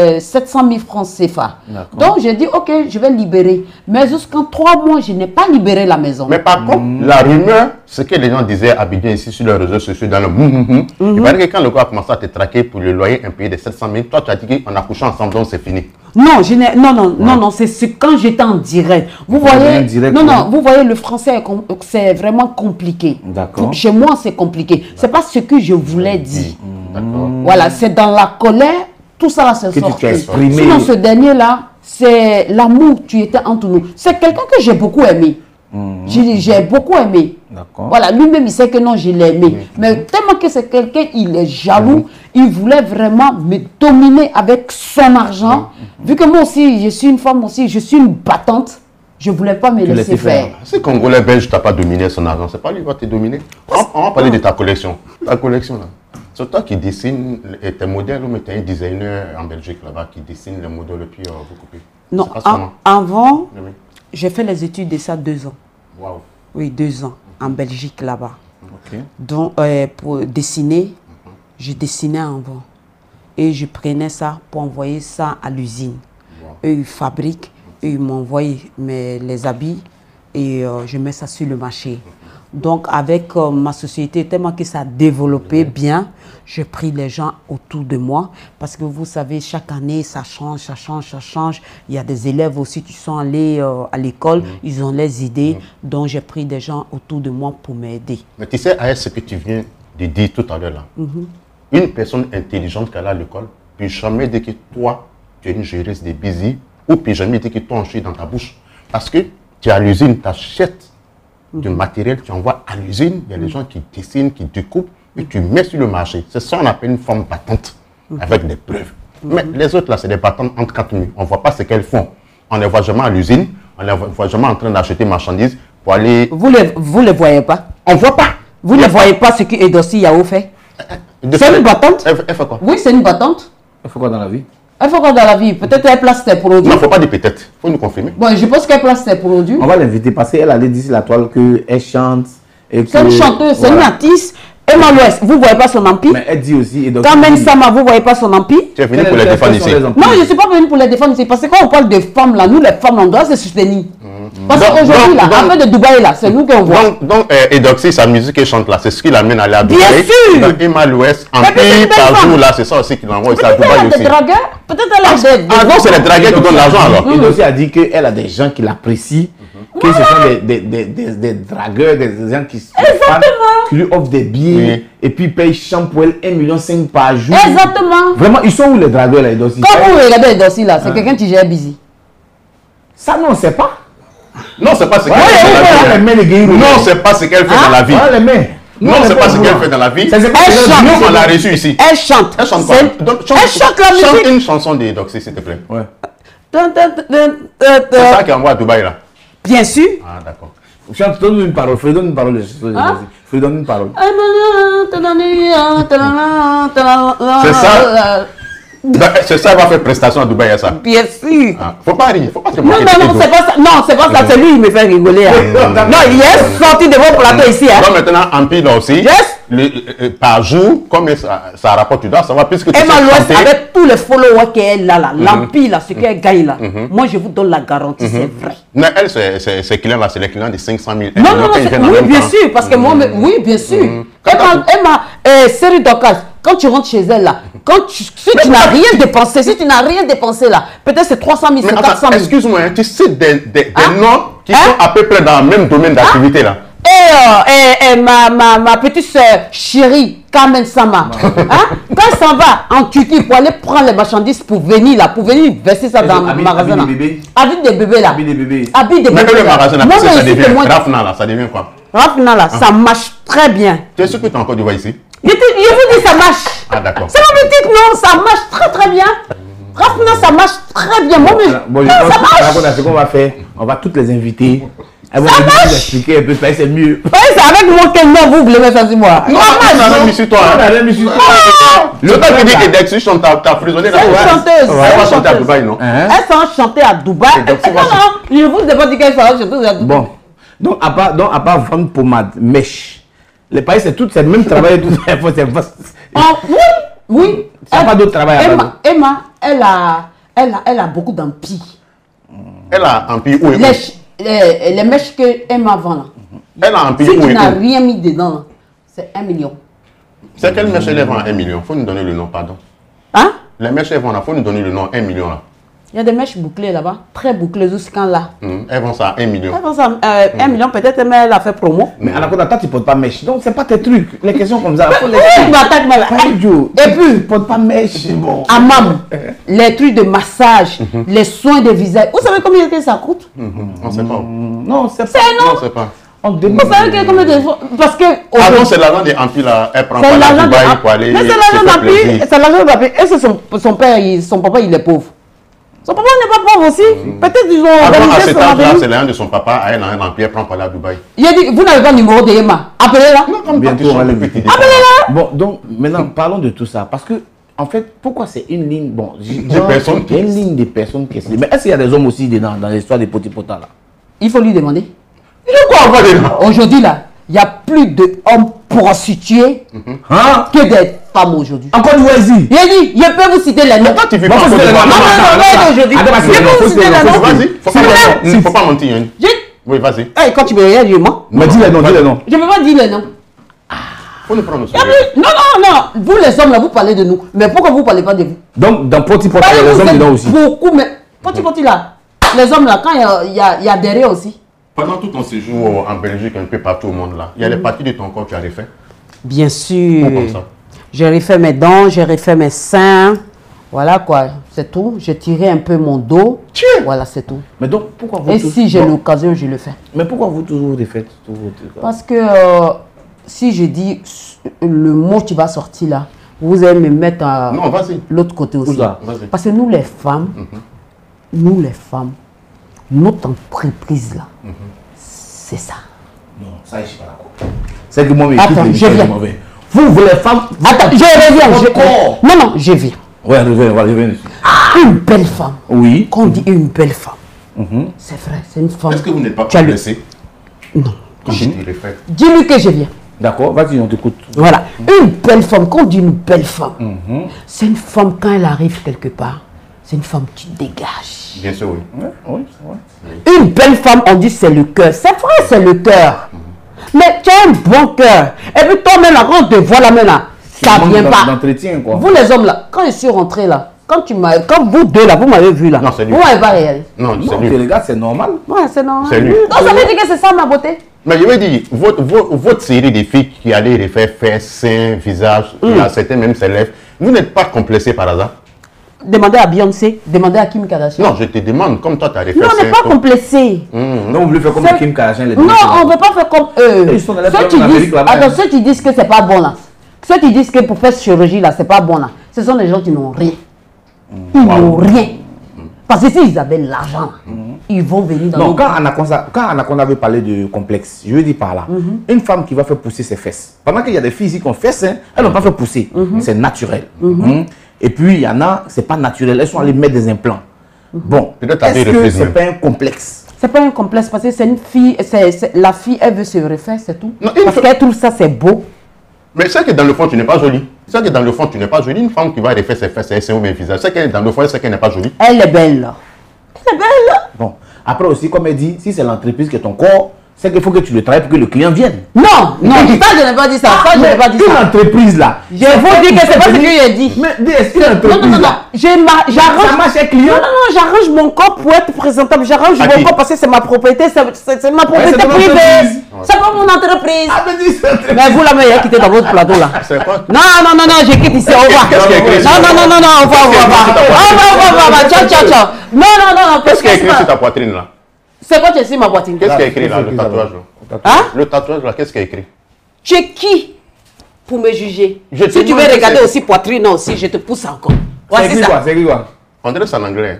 francs C F A. Donc, j'ai dit, ok, je vais libérer. Mais jusqu'en trois mois, je n'ai pas libéré la maison. Mais par contre, mmh. la rumeur, ce que les gens disaient à Abidjan ici sur les réseaux sociaux, dans le mmh, mmh, mmh. il paraît que quand le gars a commencé à te traquer pour le loyer impayé de sept cent mille, toi, tu as dit qu'on a couché ensemble, donc c'est fini. Non, je n'ai, non, non, ouais. non, non, c'est quand j'étais en direct. Vous vous voyez, direct, non, non, vous voyez, le français, c'est vraiment compliqué. D'accord. Chez moi, c'est compliqué. C'est pas ce que je voulais dire. Mmh. Voilà, c'est dans la colère, tout ça là, c'est sorti. Sinon, ce dernier-là, c'est l'amour qui était entre nous. C'est quelqu'un que j'ai beaucoup aimé. Mmh. J'ai beaucoup aimé. Voilà, lui-même, il sait que non, je l'ai aimé. Mmh. Mais tellement que c'est quelqu'un, il est jaloux, mmh. il voulait vraiment me dominer avec son argent. Mmh. Vu que moi aussi, je suis une femme aussi, je suis une battante, je ne voulais pas me laisser faire. faire. Si Congolais belge t'a pas dominé son argent, c'est pas lui qui va te dominer. On, on va parler de ta collection. Ta collection, là. C'est toi qui dessine tes modèles ou tu es un designer en Belgique là-bas qui dessine les modèles et puis euh, vous coupez? Non, en, avant, oui. j'ai fait les études de ça deux ans. Wow. Oui, deux ans, en Belgique là-bas. Okay. Donc, euh, pour dessiner, mm-hmm. je dessinais avant. Et je prenais ça pour envoyer ça à l'usine. Wow. Eux, ils fabriquent, eux, ils m'envoient les habits et euh, je mets ça sur le marché. Mm-hmm. Donc, avec euh, ma société, tellement que ça a développé mm-hmm. bien, j'ai pris les gens autour de moi. Parce que vous savez, chaque année, ça change, ça change, ça change. Il y a des élèves aussi qui sont allés euh, à l'école, mm-hmm. ils ont les idées. Mm-hmm. Donc, j'ai pris des gens autour de moi pour m'aider. Mais tu sais, à ce que tu viens de dire tout à l'heure là. Mm-hmm. Une personne intelligente qui est à l'école ne peut jamais dire que toi, tu es une géreuse de busy ou peut jamais dire que toi, on chie dans ta bouche. Parce que tu es à l'usine, tu achètes mm-hmm. du matériel, tu envoies à l'usine, il y a des gens qui dessinent, qui découpent et tu mets sur le marché. C'est ça qu'on appelle une forme battante mm-hmm. avec des preuves. Mm-hmm. Mais les autres là, c'est des battantes entre quatre murs. On ne voit pas ce qu'elles font. On les voit jamais à l'usine, on les voit jamais en train d'acheter marchandises pour aller... Vous ne les, vous les voyez pas? On ne voit pas. Vous ne voyez pas ce que Edossi Yao fait? C'est une battante? Elle, elle fait quoi? Oui, c'est une battante. Elle fait quoi dans la vie? Elle fait quoi dans la vie? Peut-être qu'elle place ses produits. Non, il ne faut pas dire peut-être. Il faut nous confirmer. Bon, je pense qu'elle place ses produits. On va l'inviter parce qu'elle allait dire sur la toile qu'elle chante. C'est une chanteuse, c'est voilà. Une artiste. Emma Louest, vous ne voyez pas son empire? Mais elle dit aussi... Carmen Sama, vous ne voyez pas son empire? Tu es venu pour les défendre ici? Non, je ne suis pas venu pour les défendre ici. Parce que quand on parle de femmes, là, nous, les femmes, on doit se soutenir. Mmh. Parce qu'aujourd'hui, là, un peu de Dubaï, là, c'est nous qu'on voit. Donc, donc euh, Edoxy, sa musique qu'elle chante là, c'est ce qui l'amène à aller à Dubaï. Bien sûr! Donc, Emma Louest, empire par jour, là, c'est ça aussi qui l'envoie ici à Dubaï aussi. Peut-être elle a des... Ah non, c'est les dragueurs qui donnent l'argent alors. Edoxy a dit qu'elle a des gens qui l'apprécient. Que ce sont des, des, des, des, des dragueurs, des gens qui, fan, qui lui offrent des billets oui. Et puis payent champ pour elle un million cinq par jour. Exactement. Vraiment, ils sont où les dragueurs là, Edoxy? Quand vous regardez Edoxy là, c'est hein? Quelqu'un qui gère busy. Ça, non, on ne sait pas. Non, c'est pas ce qu'elle fait dans la vie. Non, c'est pas ce qu'elle fait dans la vie. Non, c'est pas ce qu'elle fait dans la vie. Elle chante. On l'a reçu ici. Elle chante. Elle chante quoi? Elle chante la musique. Chante une chanson d'Edoxy, s'il te plaît. Ouais. C'est ça qui envoie à Dubaï là. Bien sûr. Ah, d'accord. Chante, donne une parole. Fais donne une parole. Fais donne une parole. C'est ça. C'est ça, elle va faire prestation à Dubaï, à ça. Bien sûr. Ah, faut pas rire, faut pas se moquer. Non, non, non, c'est pas ça. Non, c'est pas ça. C'est lui, il me fait rigoler. Hein. Non, il est sorti de vos plateaux ici. Hein. Donc maintenant, Empire là aussi. Yes. Le, euh, par jour, combien ça, ça rapporte, tu dois savoir, puisque tu Emma Louest, avec tous les followers qu'elle a là, mm -hmm. l'Empire là, ce qu'elle gagne là, mm -hmm. moi je vous donne la garantie, mm -hmm. c'est vrai. Mais elle, ces clients là, c'est les clients de cinq cent mille. Non, non, non, oui, bien temps. sûr, parce que mm -hmm. moi, oui, bien sûr. Mm -hmm. Emma, Emma euh, Série d'occasion, quand tu rentres chez elle là, quand tu, si tu n'as rien dépensé, si tu n'as rien dépensé là, peut-être c'est trois cent mille, c'est quatre cent mille. Excuse-moi, tu sais des, des, des hein? noms qui hein? sont à peu près dans le même domaine d'activité là. Et, euh, et, et ma, ma, ma petite soeur chérie, Carmen Sama, hein? Quand elle s'en va en Turquie pour aller prendre les marchandises pour venir là, pour venir verser ça dans le magasin là. Habite des bébés là. Habite des bébés. Habite des bébés. Mais le magasin là, ça devient Rafna là, ça devient quoi? Rafna là, ça marche très bien. Tu es sûr que tu as encore du voix ici? Je, te, je vous dis ça marche. Ah d'accord. C'est ma petite non, ça marche très très bien. Rafna ça marche très bien. Moi, mais, bon, je pense ça marche. Ce qu'on va faire, on va toutes les inviter. Elle va nous expliquer un peu, c'est mieux. Oui, c'est avec moi qu'elle non, vous voulez mettre ça sur moi. Non, on a même mis sur toi. On a même mis sur toi. Le temps que tu dis que Dexy chante, t'as prisonnier là. C'est une chanteuse. Elle va chanter à Dubaï, non? Elle s'en chanter à Dubaï. Non, non, je vous ai pas dit qu'elle s'en chanter à Dubaï. Bon, donc à part, donc, à part vendre pommade, mèche, les pays, c'est tout, c'est le même travail. Oui, oui. Il n'y a pas d'autre travail. Emma, Emma, elle a, elle a, elle a beaucoup d'empire. Elle a empire où? Les, les mèches que Emma vend là. Elle a un pays si où tu n'as rien mis dedans, c'est un million. C'est quelle mèche elle vend un million? Il faut nous donner le nom, pardon. Hein? Les mèches elles vont là, il faut nous donner le nom, un million là. Il y a des mèches bouclées là-bas, très bouclées jusqu'en là. Mmh. Elles vont ça à un million. Elles vont ça à euh, mmh. un million, peut-être, mais elle a fait promo. Mais à la côte toi, tu ne portes pas mèche. Donc, ce n'est pas tes trucs. Les questions comme ça. Oui, tu m'attaques mal. Et puis, tu ne portes pas mèche. Bon. Amam, les trucs de massage, mmh. les soins de visage. Vous savez combien que ça coûte? mmh. On ne sait pas. Non, c'est pas. Non, on sait pas. Vous savez combien de fois? Parce que. Ah non, c'est l'argent des Empire là. Elle prend pas la Dubaï pour aller. Mais c'est l'argent d'Empire. C'est l'argent d'Empire. Et c'est son, son père, il, son papa, il est pauvre. Son papa n'est pas pauvre aussi. Mmh. Peut-être ils ont. Avant, à cet âge-là, c'est l'un de son papa, à elle, un empire, prend pas la Dubaï. Il a dit, vous n'avez pas le numéro de Emma. Appelez-la. Non, comme bientôt, on va le petit. Appelez-la. Bon, donc, maintenant, parlons de tout ça. Parce que, en fait, pourquoi c'est une ligne. Bon, des personnes. Il y a une ligne des personnes qui. Mais est-ce qu'il y a des hommes aussi dedans, dans l'histoire des potipota là? Il faut lui demander. Il y a quoi encore dedans? Aujourd'hui, là, il y a plus d'hommes prostitués mm-hmm. hein? que des femmes aujourd'hui. Encore du voici. Il a dit, je peux vous citer les noms. Pourquoi tu fais pas non, non, non, aujourd'hui. Je peux vous citer les noms. Vas-y, il ne faut pas mentir. Oui, vas-y. Quand tu me regardes, dis-moi. Mais dis les noms, dis les noms. Je ne peux pas dire les noms. Faut nous prendre non, non, non. Vous les hommes, là, vous parlez de nous. Mais pourquoi vous ne parlez pas de vous? Donc, dans Poti Poti, il y a les hommes dedans aussi. Beaucoup, mais Poti Poti, là, les hommes, là, quand il y a, y a derrière aussi. Pendant tout ton séjour en Belgique, un peu partout au monde là, il y a les parties de ton corps que tu as refait. Bien sûr. Tout comme ça. J'ai refait mes dents, j'ai refait mes seins. Voilà quoi, c'est tout. J'ai tiré un peu mon dos. Tiens. Voilà, c'est tout. Mais donc, pourquoi vous... Et tous- si j'ai Non. l'occasion, je le fais. Mais pourquoi vous toujours défaites tous vos trucs? Parce que euh, si je dis le mot qui va sortir là, vous allez me mettre à Non, vas-y. l'autre côté aussi. ça? Vas-y. Parce que nous les femmes, nous les femmes, notre entreprise là, c'est ça. Non, ça, je suis pas d'accord. C'est que moi, mes Attends, équipes, les je Michel, viens. je m'en vais. Vous, vous les femmes... vous- Attends, je reviens. je- Encore. Non, non, je viens. Ouais, reviens, voilà, reviens dessus. Une belle femme. Oui. Quand on dit une belle femme, c'est vrai, c'est une femme. Est-ce que vous n'êtes pas Tu as le- blessé? Non. Quand je t'ai refait. Dis-lui que je viens. D'accord, vas-y, on t'écoute. Voilà. Une belle femme, quand on dit une belle femme, c'est une femme quand elle arrive quelque part, c'est une femme qui dégage. Bien sûr, oui. Ouais, oui, c'est vrai. Une belle femme, on dit c'est le cœur. C'est vrai, c'est le cœur. Mais tu as un bon cœur. Et puis toi-même, là, quand on te voit la main là, ça manque vient d'en- pas. d'entretien, quoi. Vous les hommes là, quand je suis rentré là, quand tu m'as, quand vous deux là, vous m'avez vu là, Non, c'est lui. vous m'avez pas regardé. Non, c'est Non, lui. que les gars, c'est normal. Ouais, c'est normal. C'est lui. Donc ça veut dire que c'est ça ma beauté. Mais je veux dire, votre, votre, votre série de filles qui allaient refaire fesses, seins, visage, il y a certains même ses lèvres, vous n'êtes pas complexé par hasard? Demandez à Beyoncé, demandez à Kim Kardashian. Non, je te demande, comme toi tu as refait Non, on n'est seins, pas toi- complexé. Non, vous voulez faire comme C'est- Kim Kardashian, les Non, deux, on ne veut pas faire comme eux. Ils sont dans la Ceux même qui Amérique disent, là-bas. attends, ceux qui disent que c'est pas bon là, ceux qui disent que pour faire chirurgie là, c'est pas bon là, ce sont des gens qui n'ont rien. Ils n'ont rien. Parce que s'ils avaient l'argent, là, ils vont venir dans Non, nos- quand Anaconda, quand Anaconda avait parlé de complexe, je veux dire par là, une femme qui va faire pousser ses fesses. Pendant qu'il y a des filles ici qui ont fesses, hein, elles n'ont pas fait pousser. C'est naturel. Mhm. Et puis il y en a, c'est pas naturel. Elles sont allées mettre des implants. Bon, Peut-être est-ce avec que reflets c'est même. pas un complexe? C'est pas un complexe parce que c'est une fille, c'est, c'est- la fille elle veut se refaire, c'est tout. Non, il parce faut- qu'elle trouve ça c'est beau. Mais c'est que dans le fond, tu n'es pas jolie. C'est que dans le fond, tu n'es pas jolie. Une femme qui va refaire ses fesses, ses seins ou mes visages, c'est qu'elle, dans le fond, elle sait qu'elle n'est pas jolie. Elle est belle là. Elle est belle là. Bon, après aussi, comme elle dit, si c'est l'entreprise qui est ton corps, c'est qu'il faut que tu le travailles pour que le client vienne. Non, non, ça je n'ai pas dit ça. Ça je n'ai pas dit Une ça. entreprise là. Je vous dis que c'est pas ce que j'ai dit. Mais dis, est-ce qu'une Non, non, entreprise non, non. là, J'ai ma- J'arrange. ça marche avec client? Non, non, non, j'arrange mon corps pour être présentable. J'arrange À mon qui? corps parce que c'est ma propriété, c'est c'est- c'est ma propriété c'est ton privée. entreprise. C'est pas mon entreprise. Ah, mais dis, c'est entreprise. Mais vous là, mais il quitté dans votre plateau là. C'est quoi? Non, non, non, non, je quitte ici, au revoir. Qu'est-ce qu'il y a écrit Non, sur non, non, non, non, au revoir, au revoir. Au revoir, au revoir, au revoir. Ciao, ciao, ciao. Non, non, non, non, parce Qu'est-ce qu'il y a que écrit sur c'est ta poitrine là? c'est quoi tu es sur ma boîtine? Qu'est-ce qu'il y a écrit Qu'est-ce là, qu'il le y a écrit tatouage là? Hein? Le tatouage là, qu'est-ce qu'il y a écrit? Tu es qui pour me juger? Je te Si tu demande veux que regarder c'est- aussi poitrine aussi, je te pousse encore. C'est Voici écrit quoi? ça. C'est écrit quoi? On dirait ça en anglais.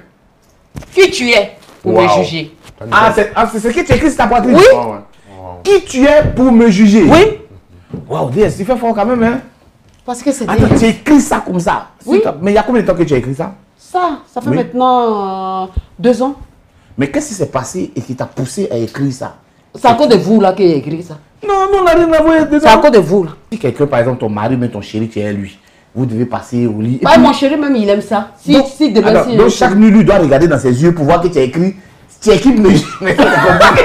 Qui tu es pour Wow. me juger? Ah, c'est ah, c'est ce que tu as écrit sur ta poitrine? Oui. Ah ouais. Qui tu es pour me juger? Oui. Waouh, D S, tu fais fort quand même, hein? Parce que c'est Attends, tu as écrit ça comme ça? Oui. C'est- Mais il y a combien de temps que tu as écrit ça? ça. Ça fait Oui. maintenant euh, deux ans. Mais qu'est-ce qui s'est passé et qui t'a poussé à écrire ça? C'est à cause de vous là qu'il a écrit ça. Non, non, on n'a rien à voir dedans. C'est à cause de vous là. Si quelqu'un, par exemple, ton mari, mais ton chéri, tu es lui, vous devez passer au lit. Et Bah, puis- mon chéri même il aime ça. Si, donc, si demain alors, si il donc aime chaque ça. nuit, lui doit regarder dans ses yeux pour voir que tu as écrit. Tu as écrit me mais ça, c'est compliqué.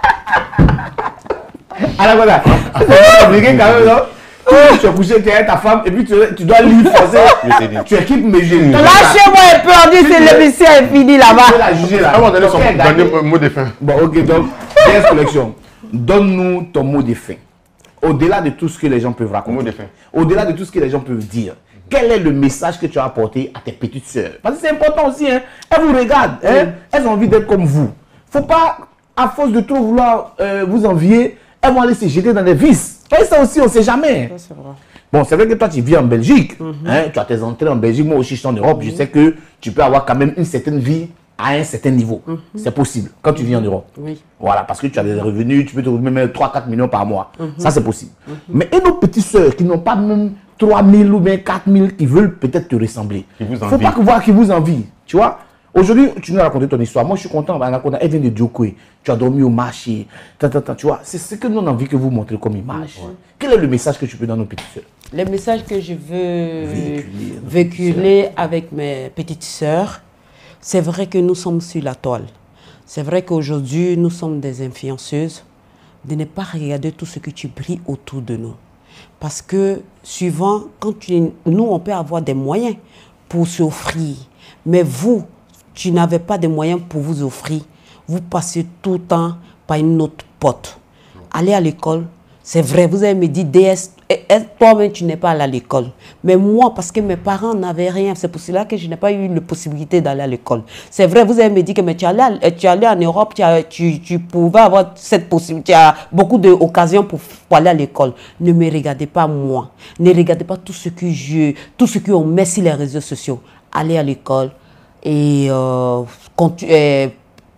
Alors voilà, c'est compliqué quand même, non? Tu as couché avec ta femme et puis tu, tu dois lui forcer. Je t'ai dit. Tu équipes mes jeux. Lâchez-moi un peu, on dit que l'émission est finie Tu veux là-bas. la juger là. À un moment donné, Donc, son elle a dernier gagné. mot de fin. Bon, ok, donc, P S Collection, donne-nous ton mot de fin. Au-delà de tout ce que les gens peuvent raconter, Mot de fin. au-delà de tout ce que les gens peuvent dire, quel est le message que tu as apporté à tes petites sœurs? Parce que c'est important aussi, hein. Elles vous regardent, hein. Elles ont envie d'être comme vous. Faut pas, à force de trop vouloir euh, vous envier, elles vont aller se jeter dans des vices. Et ça aussi, on ne sait jamais. Bon, c'est vrai que toi, tu vis en Belgique. Hein, tu as tes entrées en Belgique. Moi aussi, je suis en Europe. Je sais que tu peux avoir quand même une certaine vie à un certain niveau. C'est possible quand tu vis en Europe. Oui. Voilà, parce que tu as des revenus, tu peux te retrouver même trois à quatre millions par mois. Ça, c'est possible. Mais et nos petites sœurs qui n'ont pas même trois mille ou bien quatre mille qui veulent peut-être te ressembler. Qui vous Faut envient. pas que voir qui vous envie. Tu vois? Aujourd'hui, tu nous as raconté ton histoire. Moi, je suis content. Anaconda, elle vient de Diokwe. Tu as dormi au marché. Ta, ta, ta, tu vois? C'est ce que nous on a envie que vous montrez comme image. Quel est le message que tu peux donner aux petites sœurs? Le message que je veux Véhiculer, véhiculer avec mes petites sœurs, c'est vrai que nous sommes sur la toile. C'est vrai qu'aujourd'hui, nous sommes des influenceuses. De ne pas regarder tout ce que tu brilles autour de nous. Parce que, suivant, quand tu, nous, on peut avoir des moyens pour s'offrir. Mais vous, tu n'avez pas de moyens pour vous offrir. Vous passez tout le temps par une autre porte. Allez à l'école, C'est vrai, vous avez me dit, D S, toi-même, tu n'es pas allé à l'école. Mais moi, parce que mes parents n'avaient rien, c'est pour cela que je n'ai pas eu la possibilité d'aller à l'école. C'est vrai, vous avez me dit que mais tu, allais à, tu allais en Europe, tu, as, tu, tu pouvais avoir cette possibilité, tu as beaucoup d'occasions pour, pour aller à l'école. Ne me regardez pas moi. Ne regardez pas tout ce que je, tout ce qu'on met sur les réseaux sociaux. Allez à l'école et euh, euh,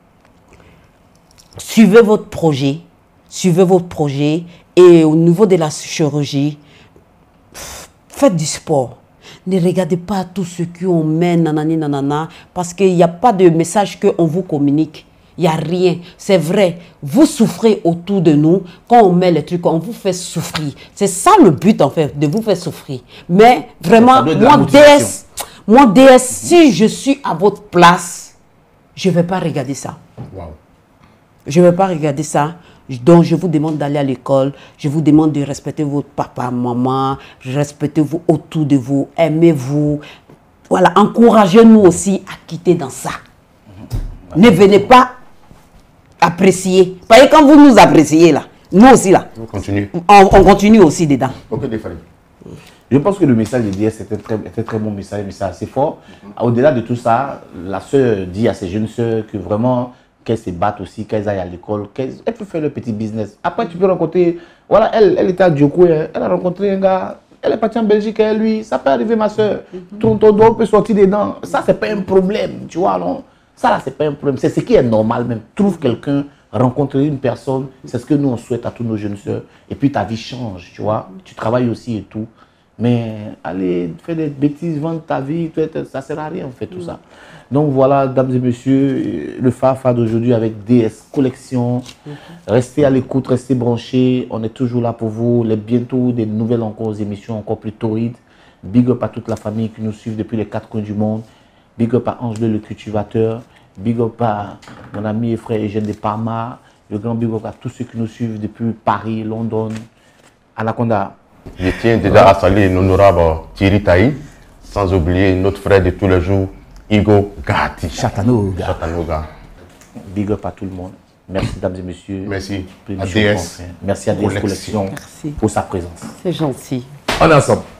suivez votre projet. Suivez votre projet. Et au niveau de la chirurgie, faites du sport. Ne regardez pas tout ce qu'on met, nanani, nanana, parce qu'il n'y a pas de message qu'on vous communique. Il n'y a rien. C'est vrai, vous souffrez autour de nous. Quand on met les trucs, on vous fait souffrir. C'est ça le but, en fait, de vous faire souffrir. Mais vraiment, moi, D S, moi, D S, si je suis à votre place, je ne vais pas regarder ça. Wow. Je ne vais pas regarder ça. Donc, je vous demande d'aller à l'école. Je vous demande de respecter votre papa, maman. Respectez-vous autour de vous. Aimez-vous. Voilà, encouragez-nous aussi à quitter dans ça. Ne venez pas apprécier. Parce que quand vous nous appréciez, là, nous aussi, là, on continue, on, on continue aussi dedans. Ok, défalé. Je pense que le message de D S était très, était très bon message, mais c'est assez fort. Mm-hmm. Au-delà de tout ça, la sœur dit à ses jeunes sœurs que vraiment, qu'elles se battent aussi, qu'elles aillent à l'école, qu'elles peuvent faire leur petit business. Après, tu peux rencontrer, voilà, elle, elle était à Djoko, elle a rencontré un gars, elle est partie en Belgique, elle, lui, ça peut arriver, ma soeur. Mm-hmm. Ton, ton doigt peut sortir dedans. Ça, c'est pas un problème, tu vois, non? Ça, là, c'est pas un problème. C'est ce qui est normal même. Trouve quelqu'un, rencontrer une personne, c'est ce que nous, on souhaite à tous nos jeunes sœurs. Et puis, ta vie change, tu vois. Tu travailles aussi et tout. Mais aller faire des bêtises, vendre ta vie, ça ne sert à rien, en fait, tout ça. Donc voilà, dames et messieurs, le Fafa d'aujourd'hui avec D S Collection. Restez à l'écoute, restez branchés. On est toujours là pour vous. Les, bientôt des nouvelles encore émissions encore plus torrides. Big up à toute la famille qui nous suit depuis les quatre coins du monde. Big up à Angelo le cultivateur. Big up à mon ami et frère Eugène de Parma. Le grand big up à tous ceux qui nous suivent depuis Paris, London, Anaconda. Je tiens déjà à saluer l'honorable Thierry Taï, sans oublier notre frère de tous les jours, Igo Gatti. Chattanooga. Chattanooga. Big up à tout le monde. Merci, dames et messieurs. Merci à D S. Merci à D S Collection Merci. pour sa présence. C'est gentil. On est ensemble.